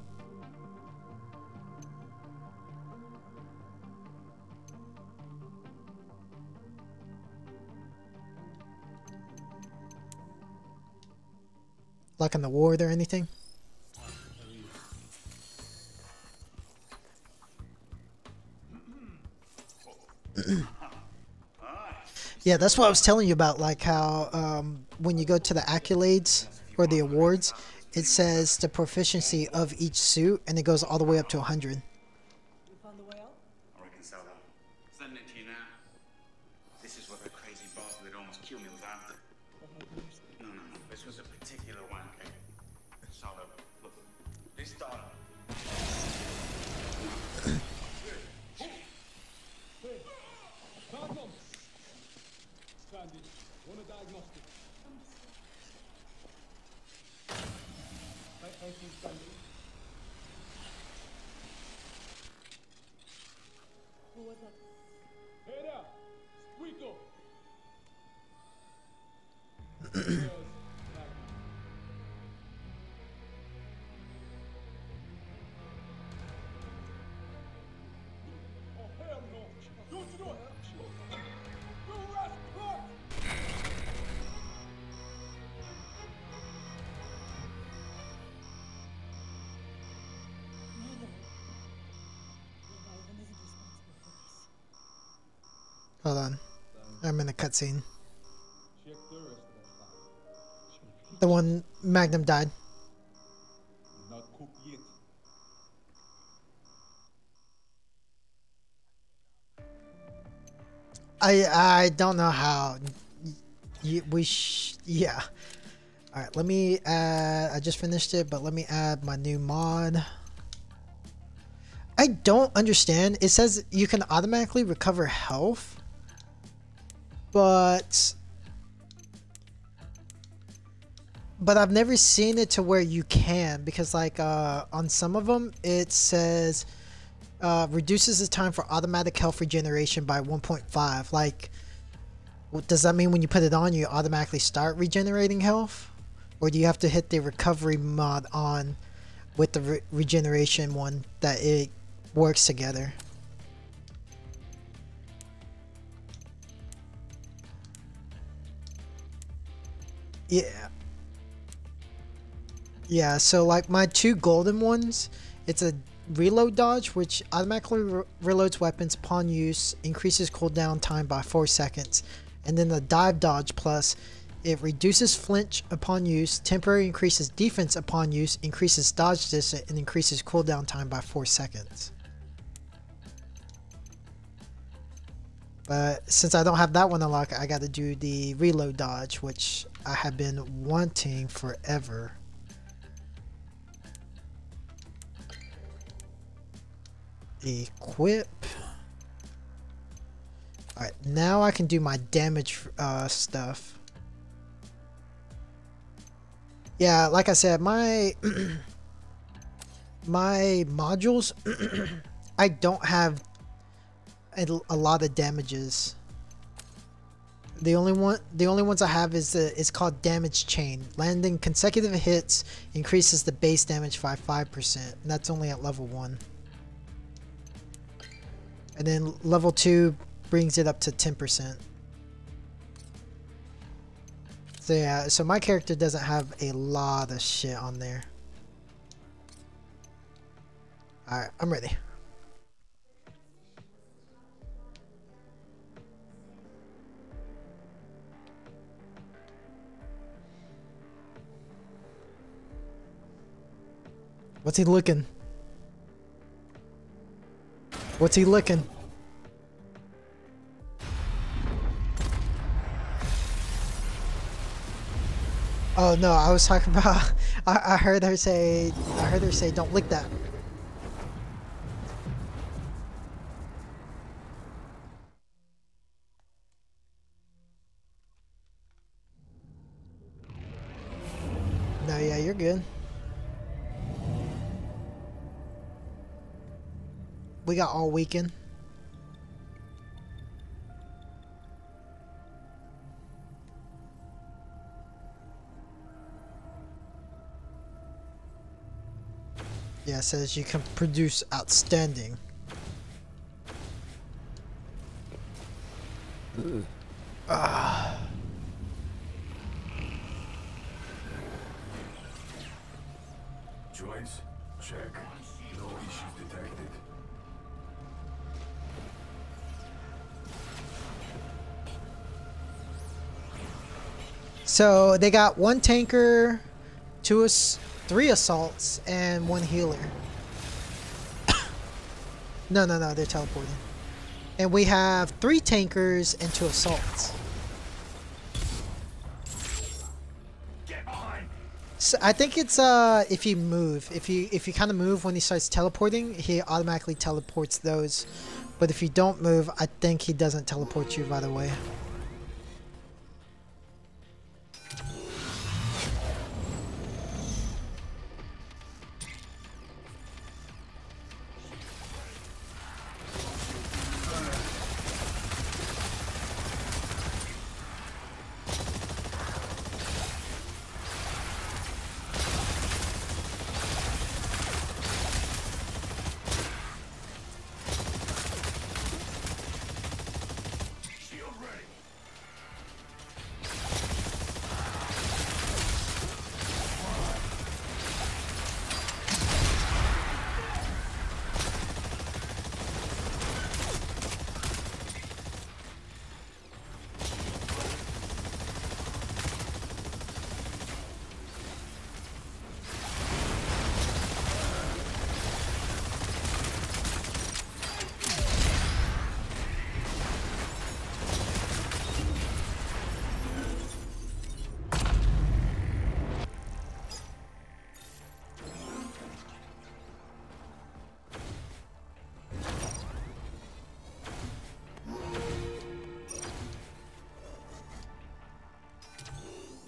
Like in the ward or anything? Yeah, that's what I was telling you about, like how um, when you go to the accolades or the awards, it says the proficiency of each suit, and it goes all the way up to one hundred. You found the way out? I reckon so. Sending it to you now. This is what the crazy bastard that almost killed me was after. No, no, no. This was a particular one, okay? So, look, this dog. Stranded. Want a diagnostic? I think stranded. Who was that? Hey there! Squeako! Yes, like Hold on. I'm in a cutscene. Check the rest of the file. The one Magnum died. Not cooked yet. I I don't know how. Y we sh yeah. All right, let me add. I just finished it, but let me add my new mod. I don't understand. It says you can automatically recover health, but but I've never seen it to where you can, because like uh, on some of them it says uh, reduces the time for automatic health regeneration by one point five. Like, what does that mean? When you put it on, you automatically start regenerating health, or do you have to hit the recovery mod on with the re regeneration one that it works together? Yeah. Yeah, so like my two golden ones, it's a reload dodge, which automatically re reloads weapons upon use, increases cooldown time by four seconds. And then the dive dodge plus, it reduces flinch upon use, temporary increases defense upon use, increases dodge distance, and increases cooldown time by four seconds. But since I don't have that one unlocked, I gotta do the reload dodge, which I have been wanting forever. Equip. Alright, now I can do my damage uh, stuff. Yeah, like I said, my my modules, I don't have a, a lot of damages. The only one, the only ones I have is the, it's called damage chain. Landing consecutive hits increases the base damage by five percent, and that's only at level one. And then level two brings it up to ten percent. So yeah, so my character doesn't have a lot of shit on there. Alright, I'm ready. What's he looking? What's he looking? Oh no, I was talking about. I, I heard her say. I heard her say, "Don't lick that." No, yeah, you're good. We got all weekend. Yeah, it says you can produce outstanding. Ah. Joints, check. No issues detected. So they got one tanker, two ass three assaults, and one healer. no, no, no, they're teleporting. And we have three tankers and two assaults. Get behind. So I think it's uh if you move, if you if you kind of move when he starts teleporting, he automatically teleports those. But if you don't move, I think he doesn't teleport you right away. Shield ready.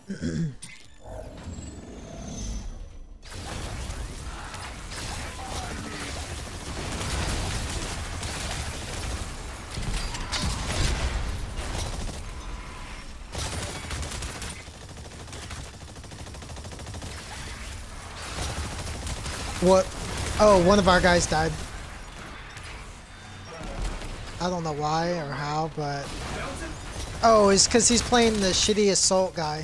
What? Oh, one of our guys died. I don't know why or how, but... Oh, it's because he's playing the shitty assault guy.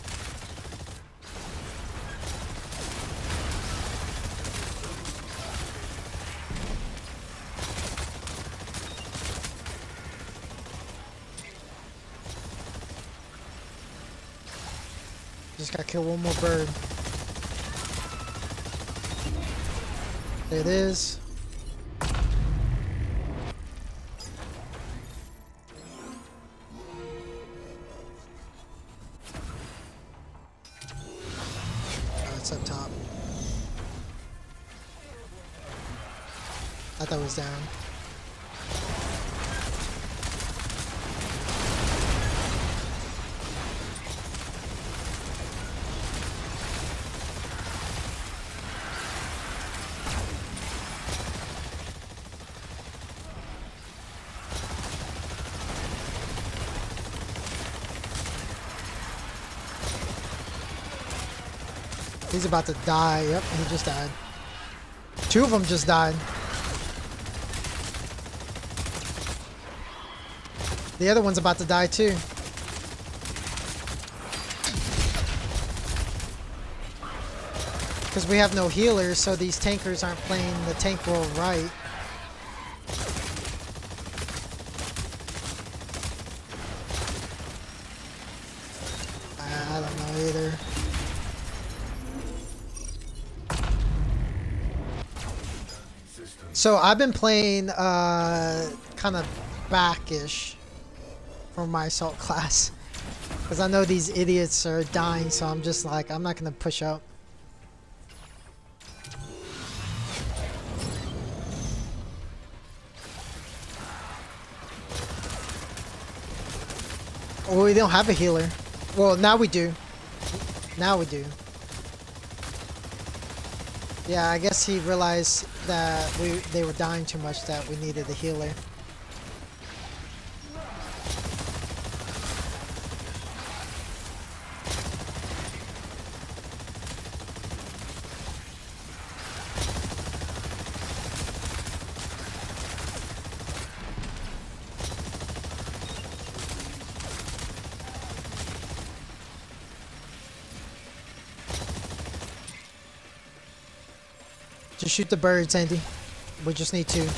Just gotta kill one more bird. There it is. Oh, it's up top. I thought it was down. He's about to die. Yep, he just died. Two of them just died. The other one's about to die too. Because we have no healers, so these tankers aren't playing the tank role right. I don't know either. So I've been playing uh, kind of backish for my assault class because I know these idiots are dying, so I'm just like, I'm not gonna push up. Oh, we don't have a healer. Well, now we do. Now we do. Yeah, I guess he realized that we they were dying too much that we needed a healer. Just shoot the birds, Andy. We just need two.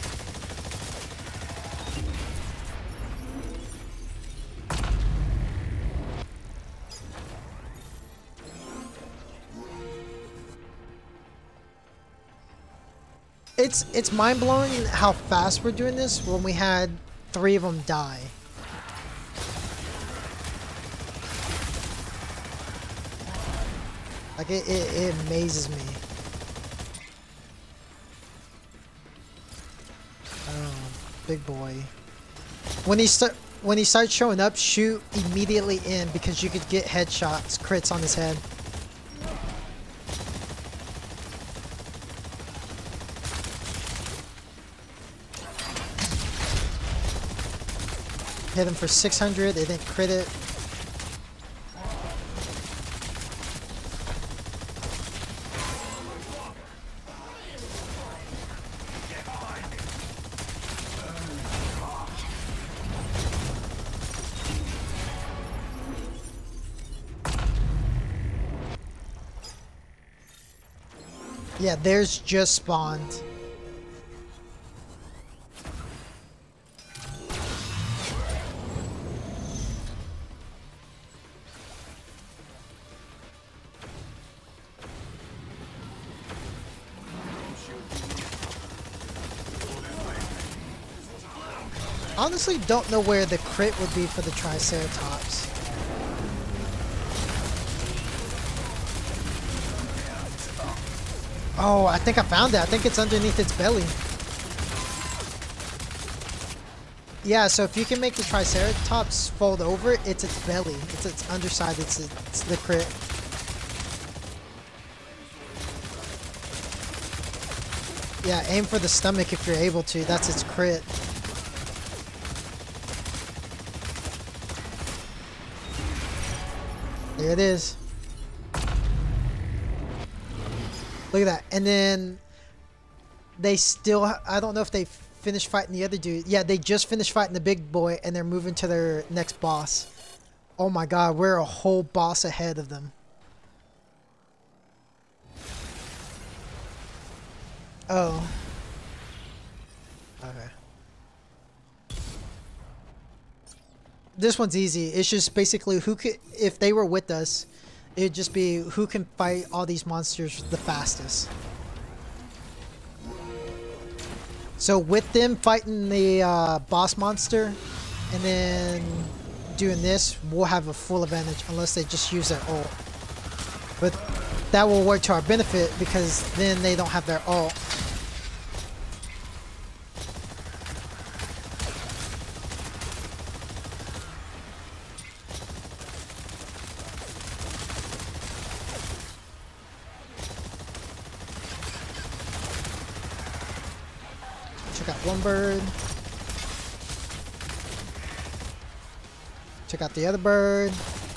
It's it's mind-blowing how fast we're doing this when we had three of them die. Like it, it, it amazes me. Big boy. When he start when he starts showing up, shoot immediately in because you could get headshots, crits on his head. Hit him for six hundred. They didn't crit it. Yeah, theirs just spawned. Honestly, don't know where the crit would be for the Triceratops. Oh, I think I found it. I think it's underneath its belly. Yeah, so if you can make the Triceratops fold over, it's its belly. It's its underside. It's, it's the crit. Yeah, aim for the stomach if you're able to. That's its crit. There it is. Look at that. And then they still, I don't know if they finished fighting the other dude. Yeah, they just finished fighting the big boy and they're moving to their next boss. Oh my god, we're a whole boss ahead of them. Oh. Okay. This one's easy. It's just basically who could, if they were with us, it'd just be who can fight all these monsters the fastest. So with them fighting the uh, boss monster and then doing this, we'll have a full advantage unless they just use their ult. But that will work to our benefit because then they don't have their ult. Check out one bird. Check out the other bird.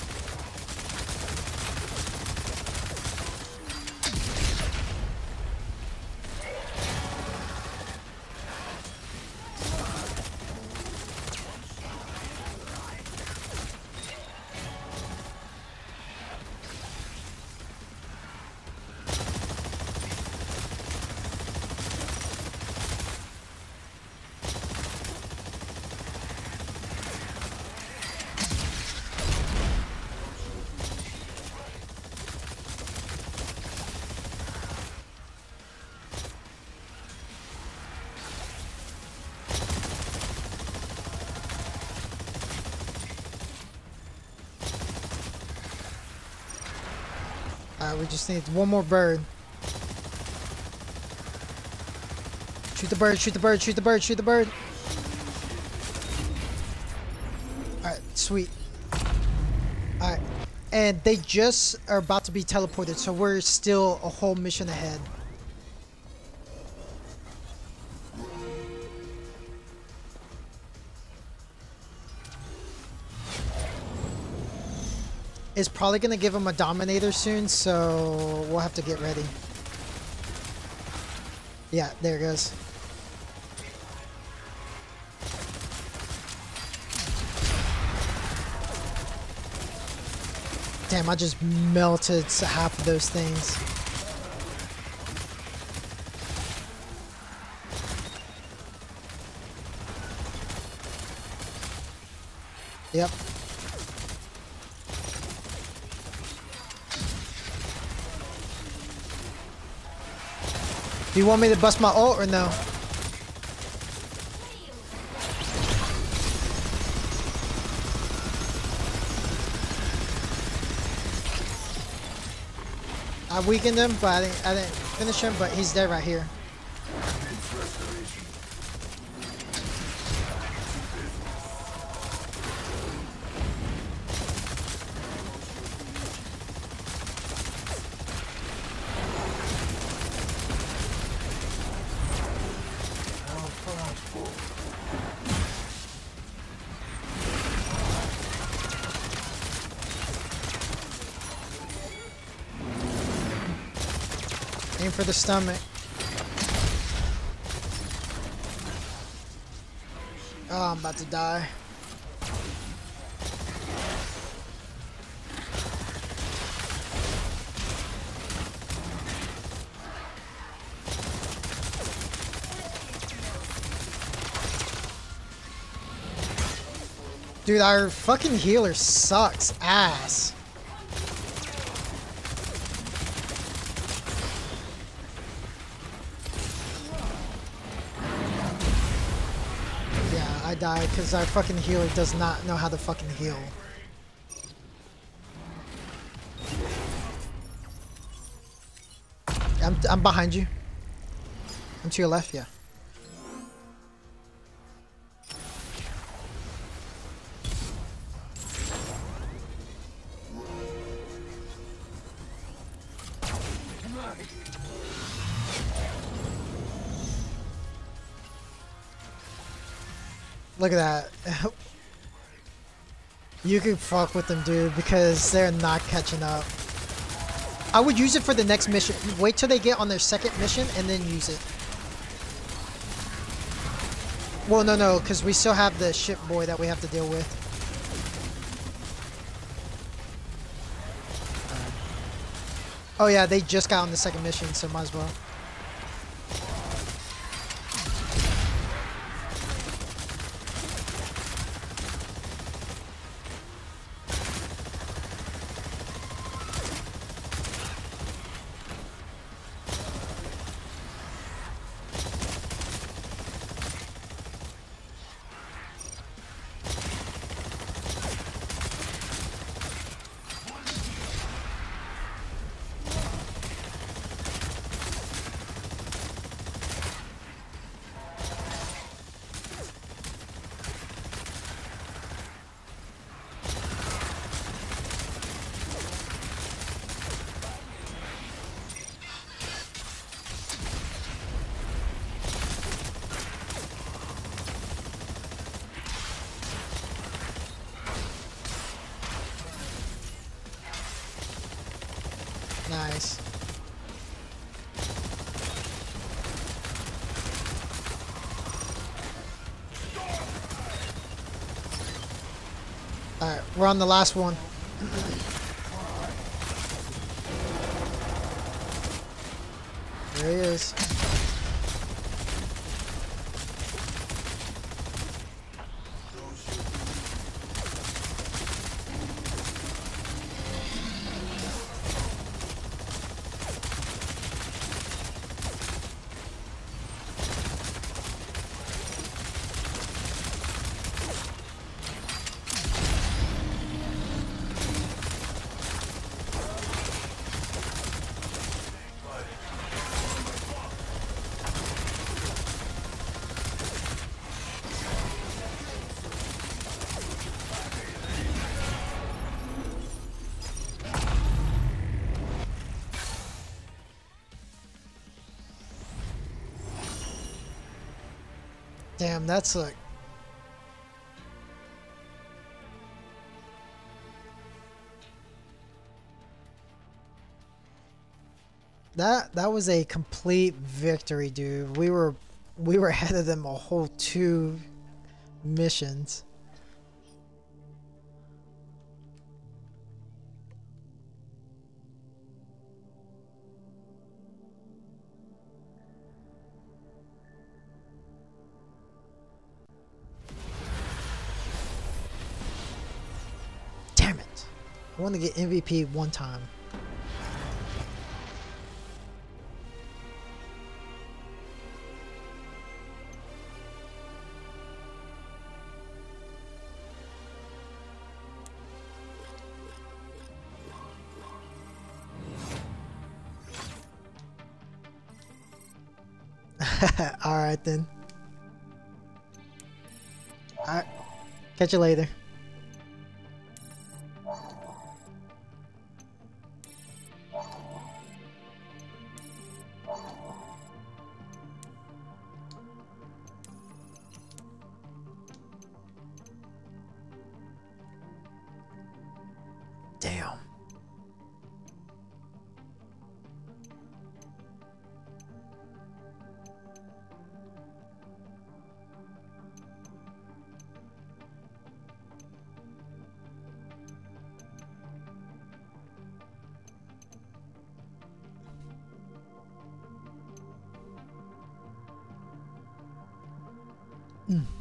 Alright, we just need one more bird. Shoot the bird, shoot the bird, shoot the bird, shoot the bird. Alright, sweet. Alright. And they just are about to be teleported, so we're still a whole mission ahead. It's probably going to give him a Dominator soon, so we'll have to get ready. Yeah, there it goes. Damn, I just melted half of those things. Yep. Do you want me to bust my ult or no? I weakened him, but I didn't, I didn't finish him, but he's dead right here. Aim for the stomach. Oh, I'm about to die. Dude, our fucking healer sucks ass. I died because our fucking healer does not know how to fucking heal. I'm, I'm behind you. I'm to your left, yeah. Look at that. You can fuck with them, dude, because they're not catching up. I would use it for the next mission. Wait till they get on their second mission and then use it. Well, no, no, because we still have the ship boy that we have to deal with. Oh yeah, they just got on the second mission, so might as well. Nice. Alright, we're on the last one. There he is. Damn, that's like... That that was a complete victory, dude. We were we were ahead of them a whole two missions. Damn it. I want to get M V P one time. Alright then. Alright. Catch you later. Damn. Mm.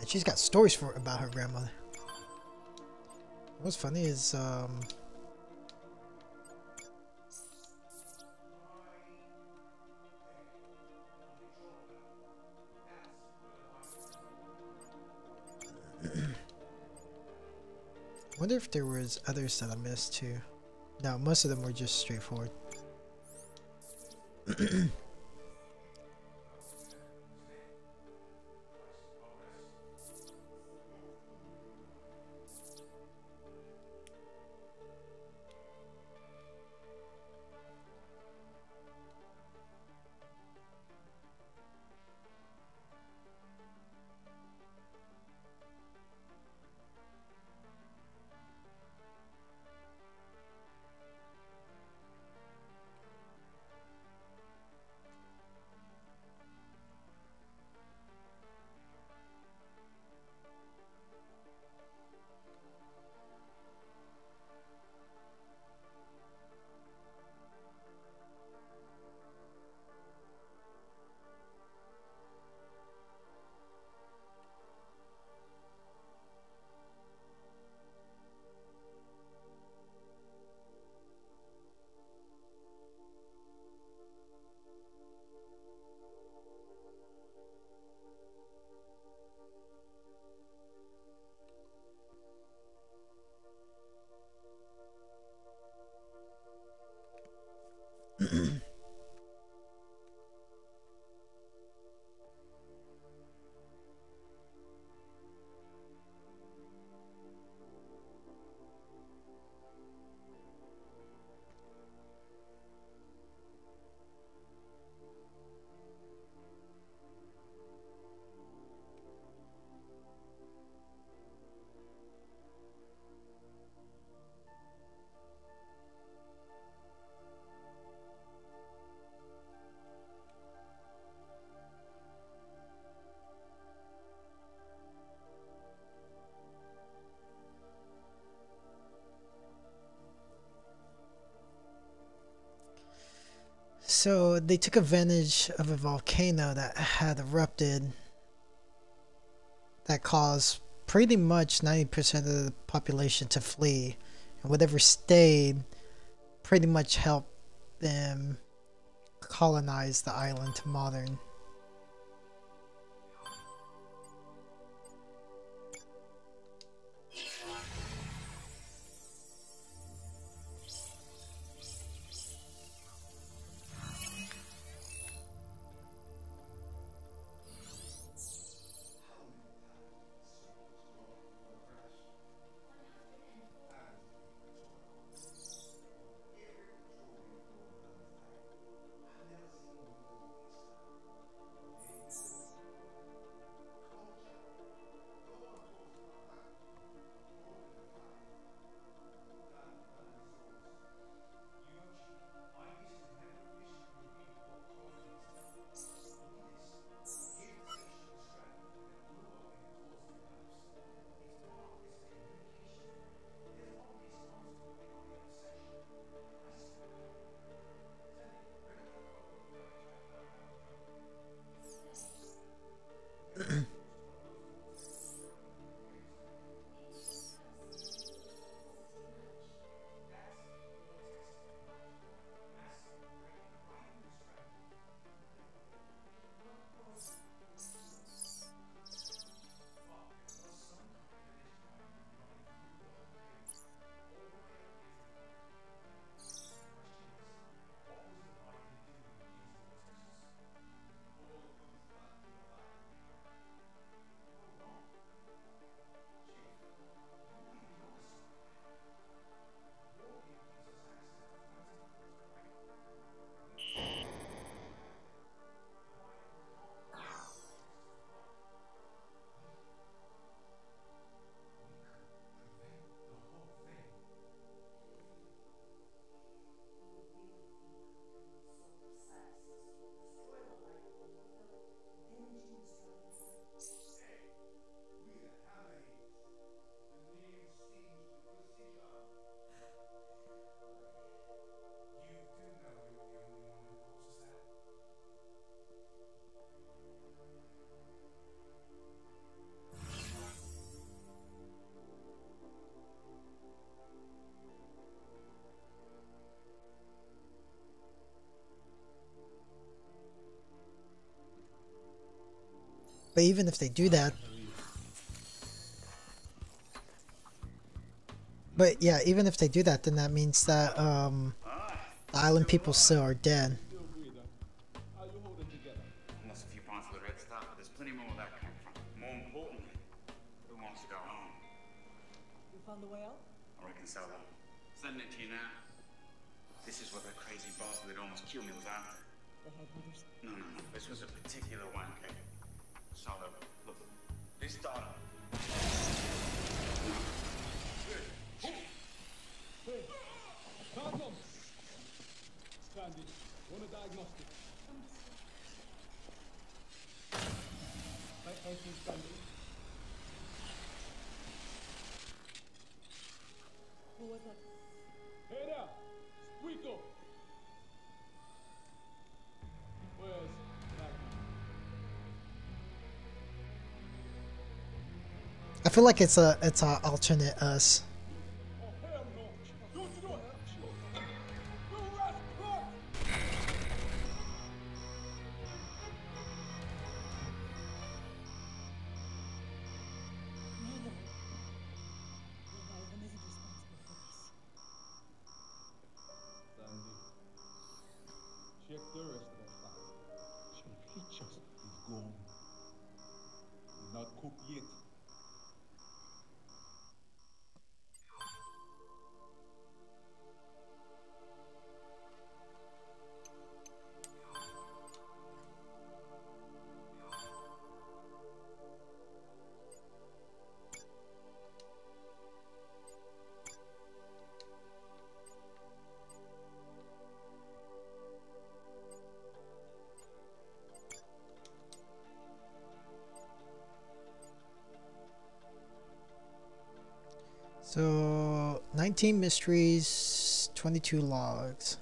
And she's got stories for about her grandmother. What's funny is um I wonder if there was others that I missed too. No, most of them were just straightforward. So they took advantage of a volcano that had erupted that caused pretty much ninety percent of the population to flee, and whatever stayed pretty much helped them colonize the island to modern. But even if they do that, but yeah, even if they do that, then that means that um, the island people still are dead. Still breathing. How you holding together? Lost a few parts of the red stuff, but there's plenty more where that came from. More importantly, who wants to go home? You found the way out? I reckon so, though. Sending it to you now. This is what that crazy bastard that almost killed me was after. The headhunters? No, no, no. This was a particular one, okay? So, look, this data. Hey, Carson! Sandy, run a diagnostic. Right, thank you, Sandy. Who was that? Hey there! Squeako! Where's Maggie? I feel like it's a it's a alternate us. Oh, hell no! Don't you do it! You rascal! Mother! Your Ivan isn't responsible for this. Sandy, check the rest of the file. Check pictures is gone. Not cooked yet. So nineteen mysteries, twenty-two logs.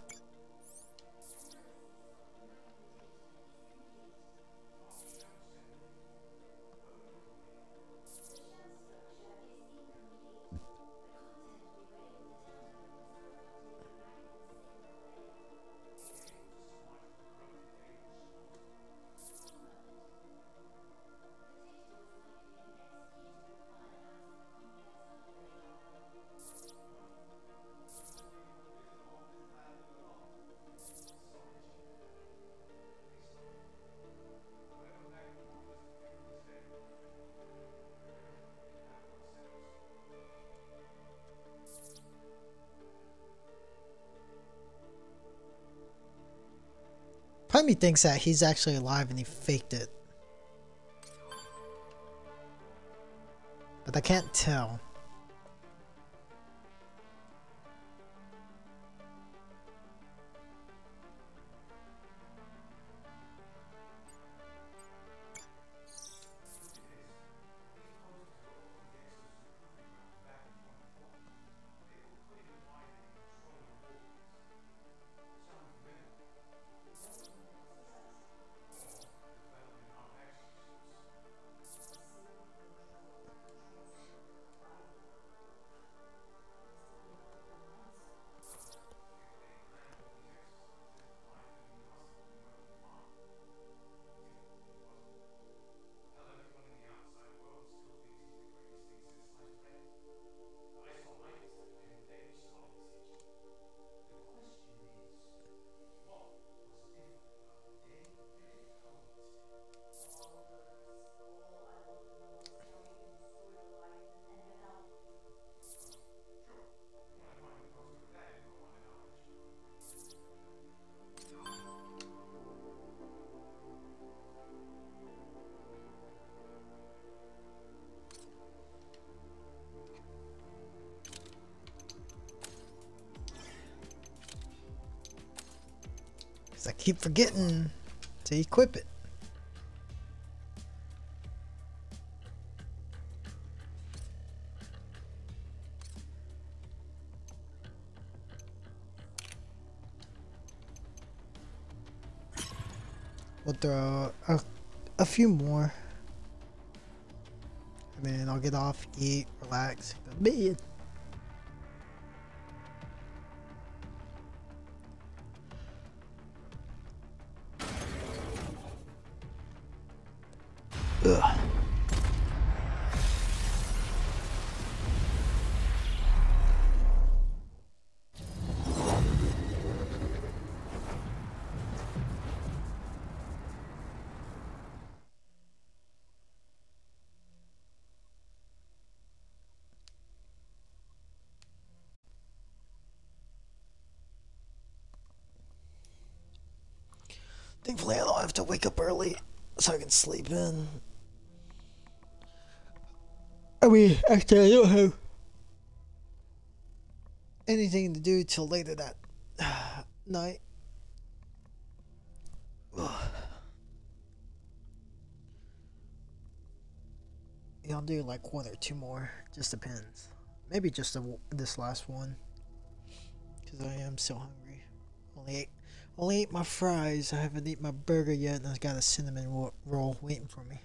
Part of me thinks that he's actually alive and he faked it. But I can't tell. Because I keep forgetting to equip it. We'll throw a, a few more. And then I'll get off, eat, relax, go to bed. Ugh. Thankfully, I don't have to wake up early so I can sleep in. I mean, actually, I don't have anything to do till later that night. Yeah, I'll do like one or two more. Just depends. Maybe just a, this last one. Because I am so hungry. Only ate, only ate my fries. I haven't eaten my burger yet, and I've got a cinnamon ro roll waiting for me.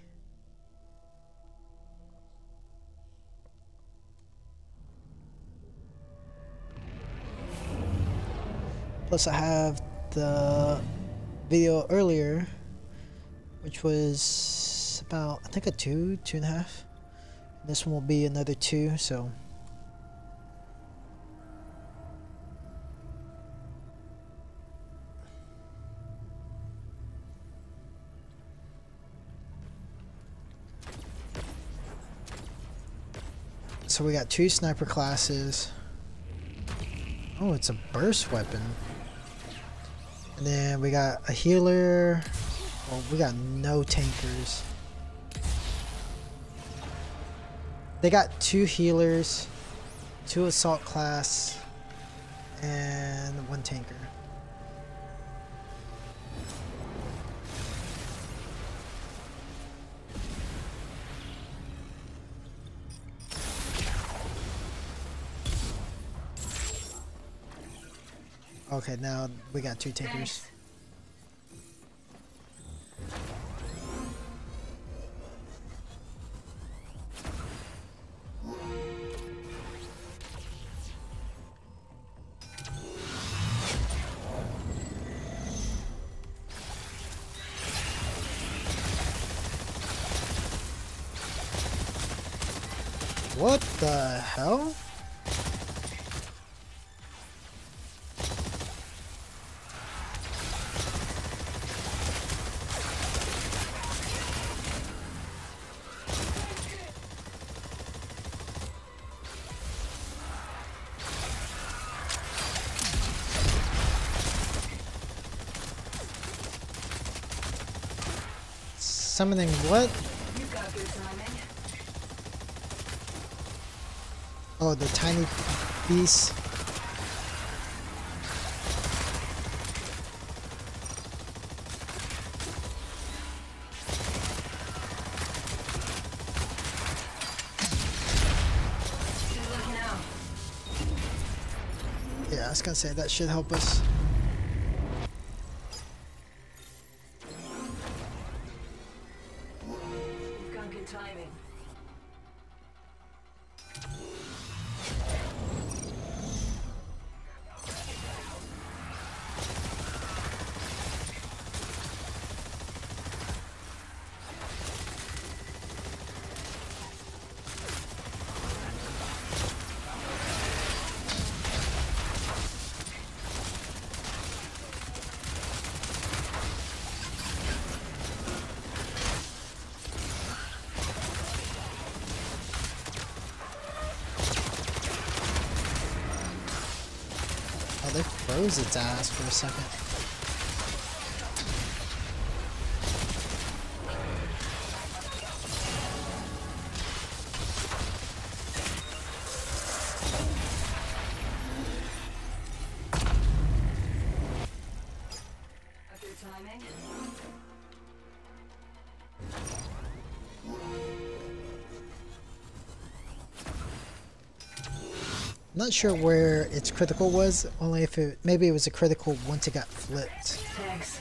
Plus, I have the video earlier, which was about, I think, a two, two and a half. This one will be another two, so. So we got two sniper classes. Oh, it's a burst weapon. And then we got a healer. Well, we got no tankers. They got two healers, two assault class, and one tanker. Okay, now we got two tankers. What the hell? Summoning what? Oh, the tiny beast. Yeah, I was gonna say that should help us. Oh, they froze its ass for a second. Not sure where its critical was, only if it, maybe it was a critical once it got flipped. Thanks.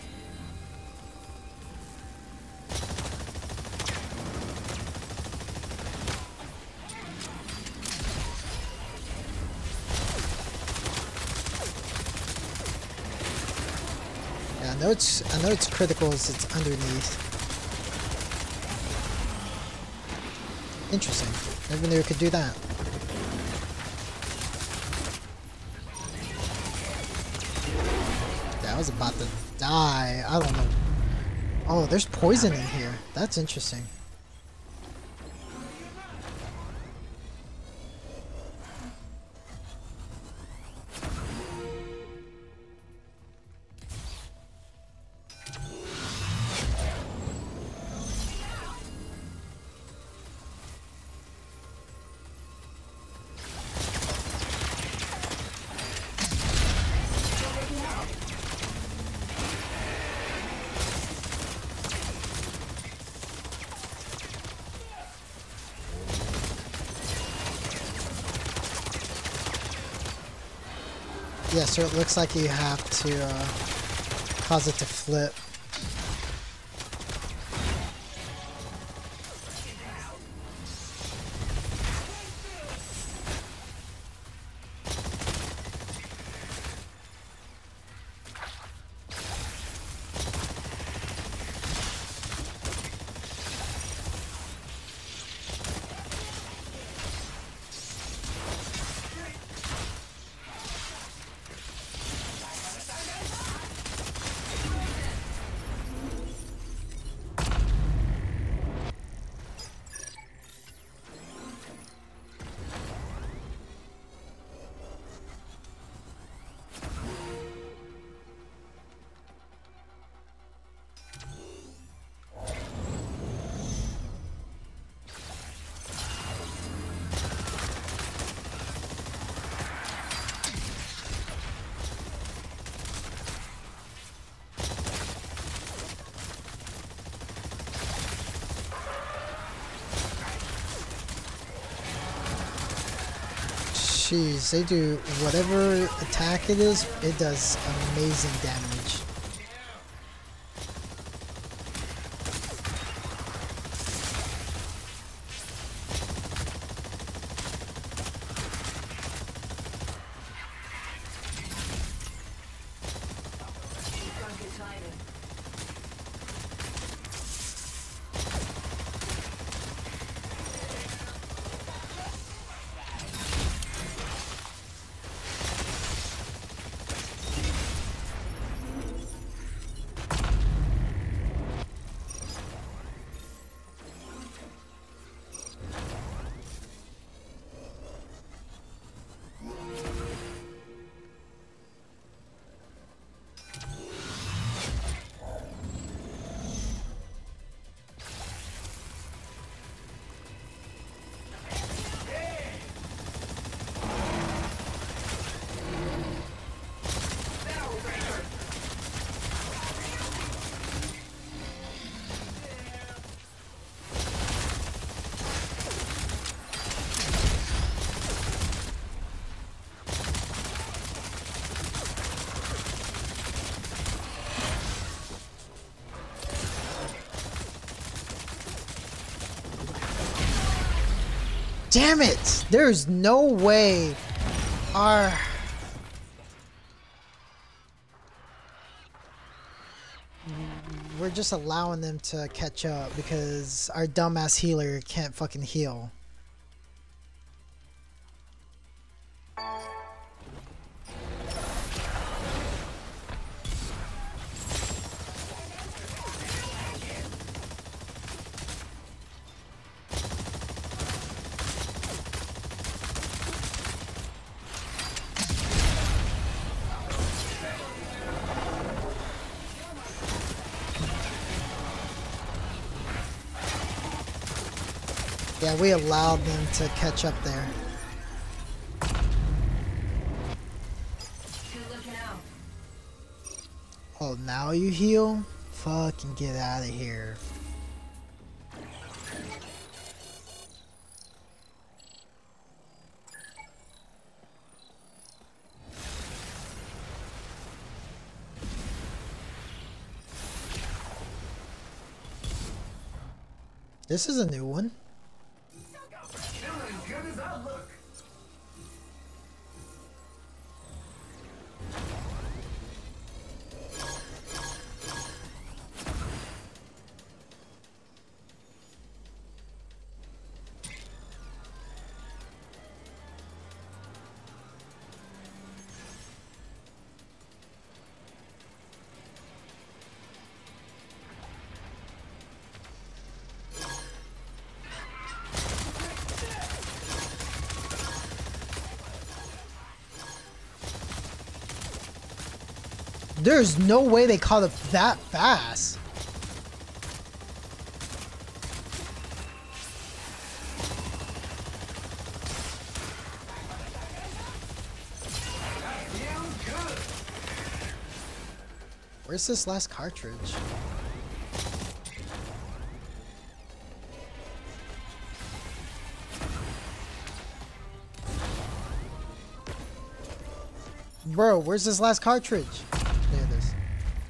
Yeah, I know it's I know it's critical as it's underneath. Interesting. Never knew it could do that. I was about to die. I don't know. Oh, there's poison in here. That's interesting. Yeah, so it looks like you have to uh, cause it to flip. Jeez, they do whatever attack it is, it does amazing damage. Damn it! There's no way our... We're just allowing them to catch up because our dumbass healer can't fucking heal. Yeah, we allowed them to catch up there. Oh, now you heal? Fucking get out of here. This is a new one. There's no way they caught up that fast. Where's this last cartridge? Bro, where's this last cartridge? There it is.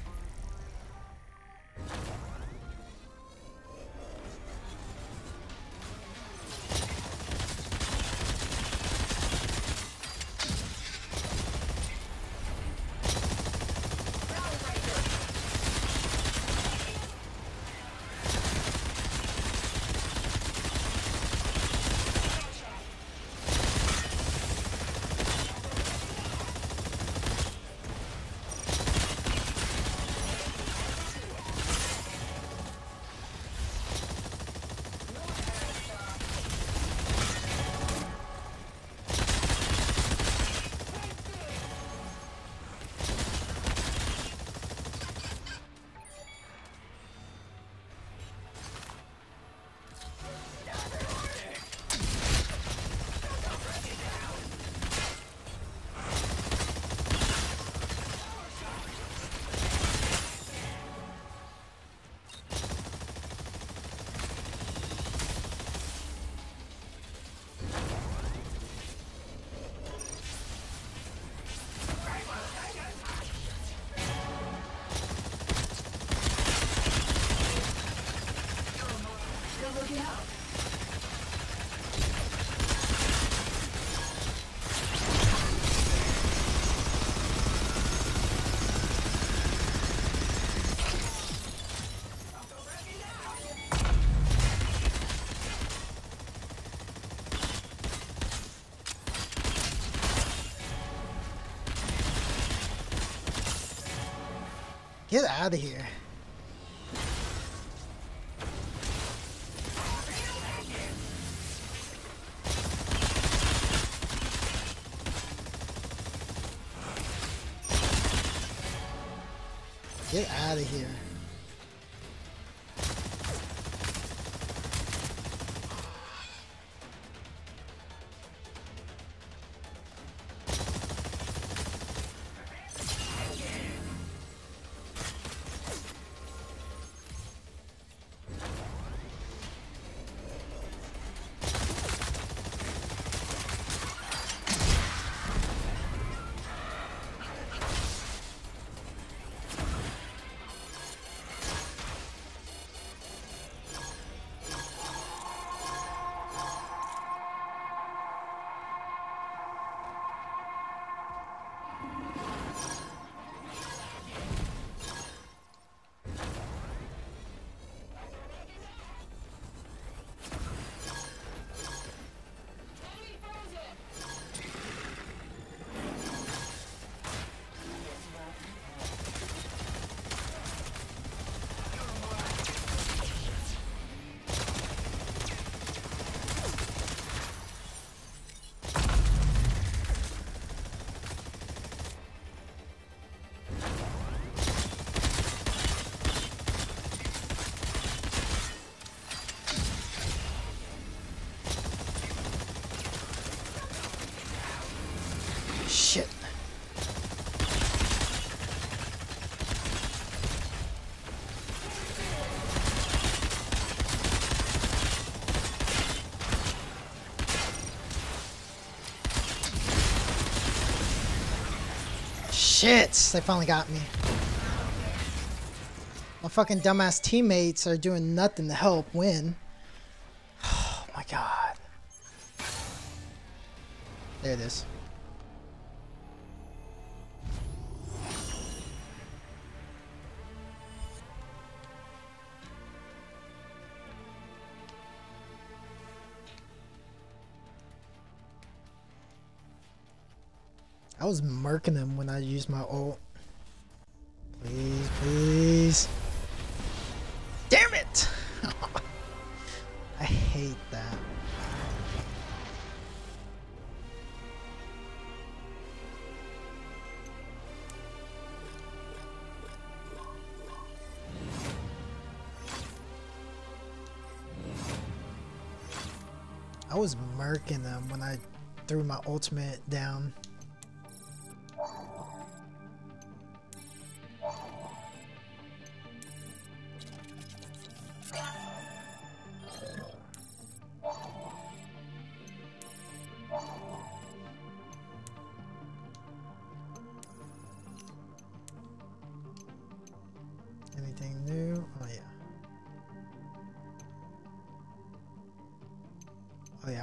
Get out of here. Get out of here. Shit. Shit, they finally got me. My fucking dumbass teammates are doing nothing to help win. Oh my god. There it is. I was murking him when I used my ult. Please, please. Damn it! I hate that. I was murking them when I threw my ultimate down.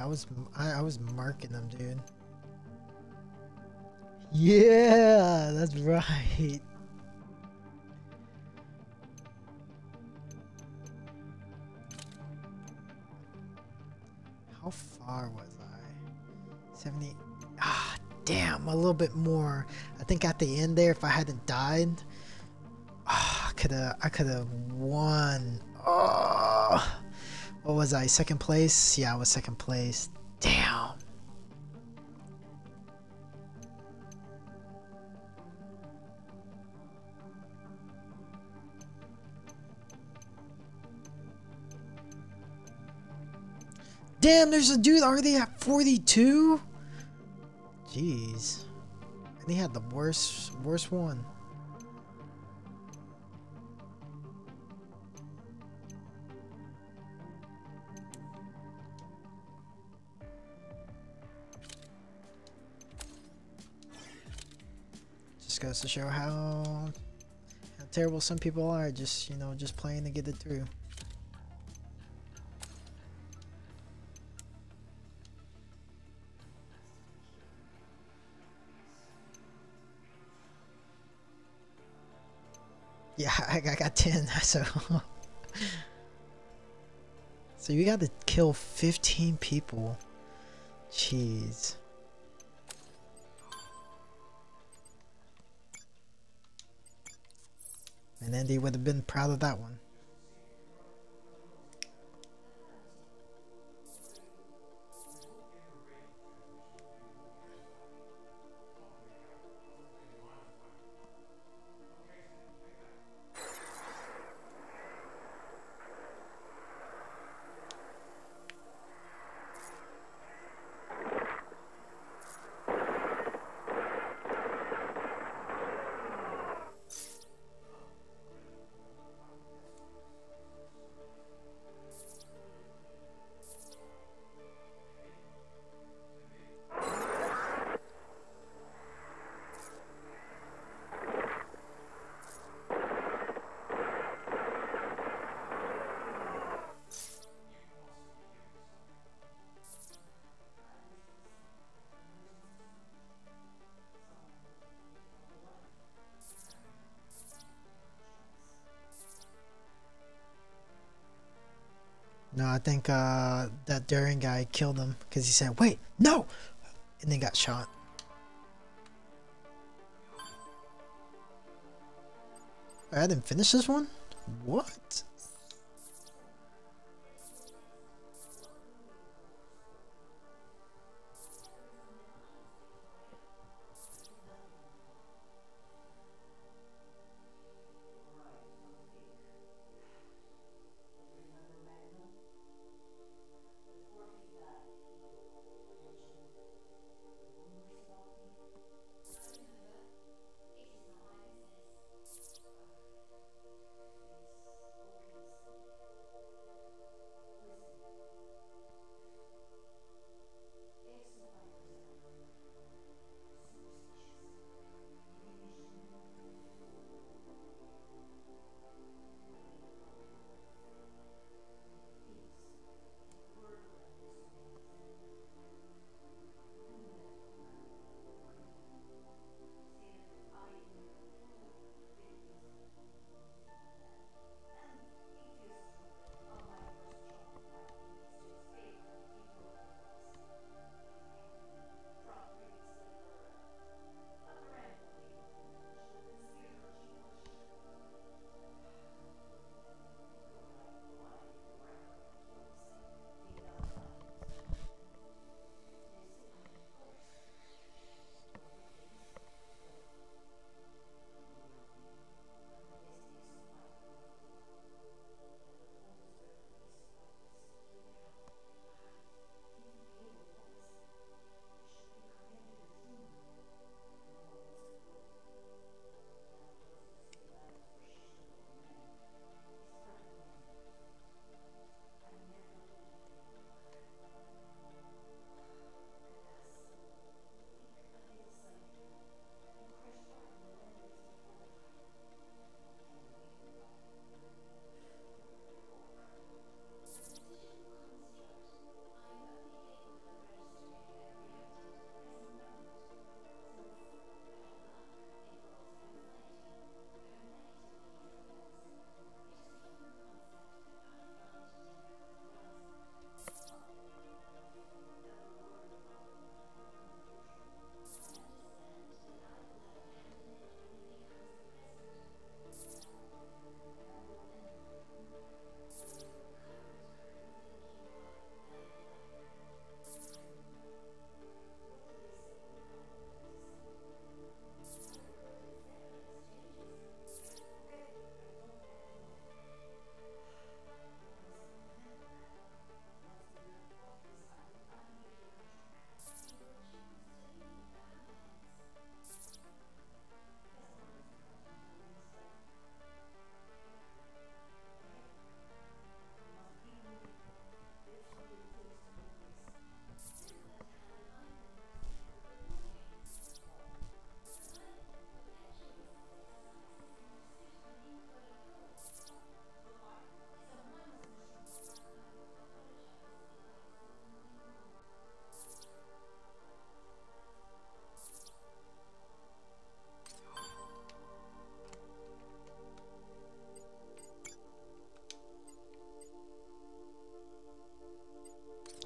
I was I, I was marking them, dude. Yeah, that's right. How far was I? seventy. Ah, damn, a little bit more. I think at the end there, if I hadn't died, ah, I could have I could have won. Oh, what was I? Second place? Yeah, I was second place. Damn. Damn, there's a dude already at forty-two? Jeez. And he had the worst, worst one. Just goes to show how, how terrible some people are, just, you know, just playing to get it through. Yeah, I, I got ten, so... So you got to kill fifteen people. Jeez. And Andy would have been proud of that one. No, I think uh, that daring guy killed him because he said, wait, no! And then got shot. I didn't finish this one? What?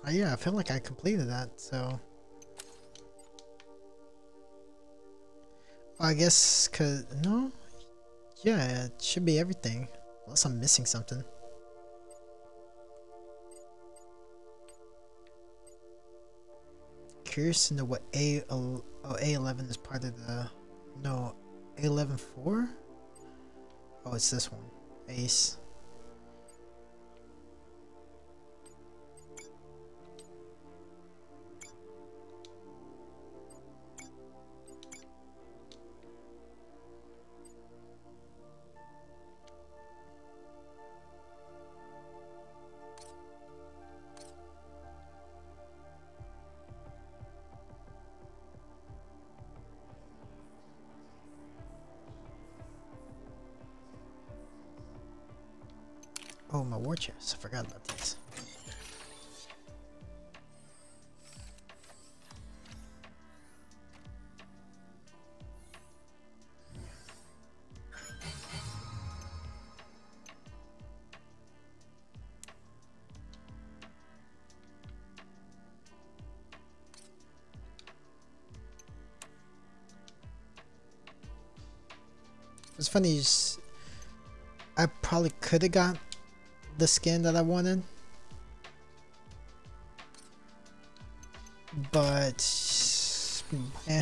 Uh, yeah, I feel like I completed that, so. I guess, cause, no? Yeah, it should be everything. Unless I'm missing something. Curious to know what A, oh, A eleven is part of the, no, A eleven four? Oh, it's this one. Ace. Oh, my war chest. I forgot about these. It's funny, you s- I probably could have got the skin that I wanted, but eh.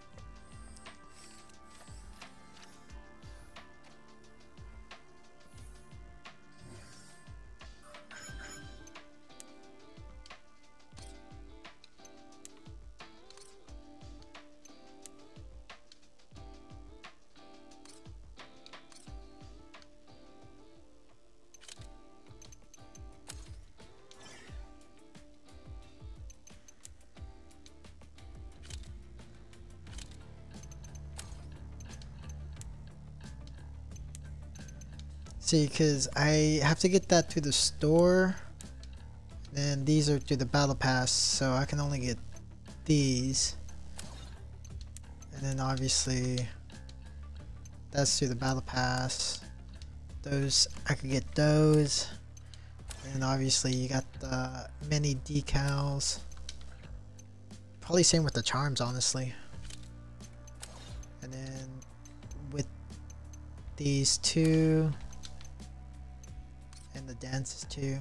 See, because I have to get that through the store, and these are through the battle pass, so I can only get these. And then obviously, that's through the battle pass. Those, I could get those. And obviously you got the mini decals. Probably same with the charms, honestly. And then with these two. And the dances too.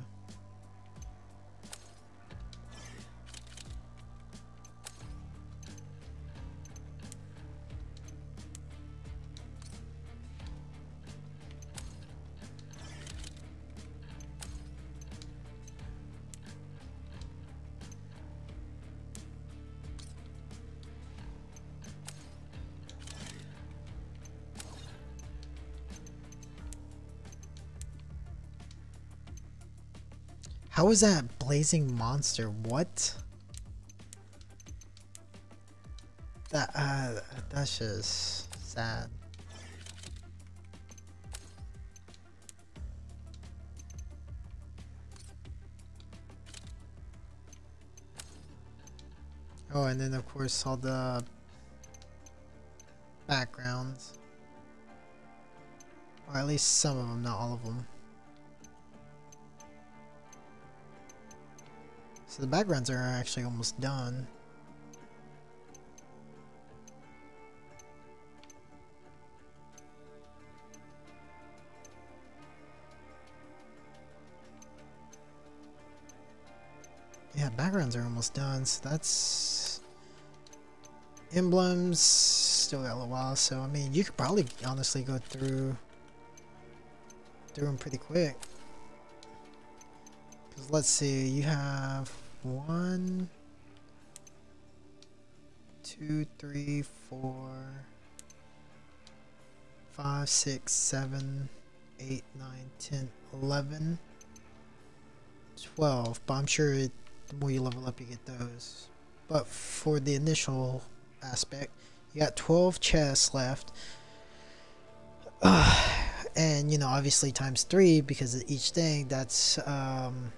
How is that blazing monster? What? That uh, that's just sad. Oh, and then of course all the backgrounds, or at least some of them, not all of them. So the backgrounds are actually almost done. Yeah, backgrounds are almost done, so that's emblems. Still got a little while, so I mean, you could probably honestly go through through them pretty quick. Because let's see, you have one, two, three, four, five, six, seven, eight, nine, ten, eleven, twelve. But I'm sure it, the more you level up, you get those. But for the initial aspect, you got twelve chests left. Uh, and, you know, obviously times three because of each thing, that's um,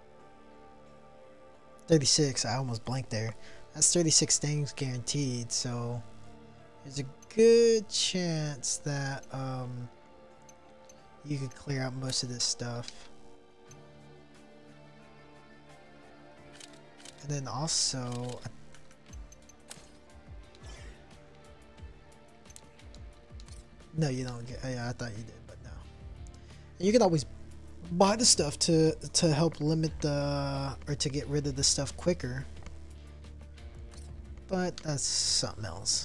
thirty-six. I almost blanked there. That's thirty-six things guaranteed, so there's a good chance that um, you could clear out most of this stuff. And then also, no, you don't get. Yeah, I thought you did, but no. And you can always buy the stuff to to help limit the or to get rid of the stuff quicker. But that's something else.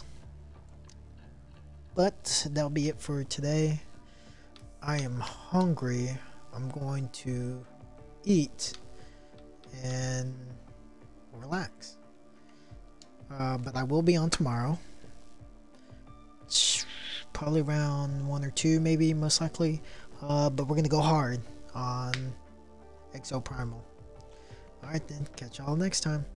But that'll be it for today. I am hungry. I'm going to eat and relax. Uh, but I will be on tomorrow. Probably around one or two, maybe, most likely. Uh, but we're gonna go hard on Exoprimal. Alright then, catch y'all next time.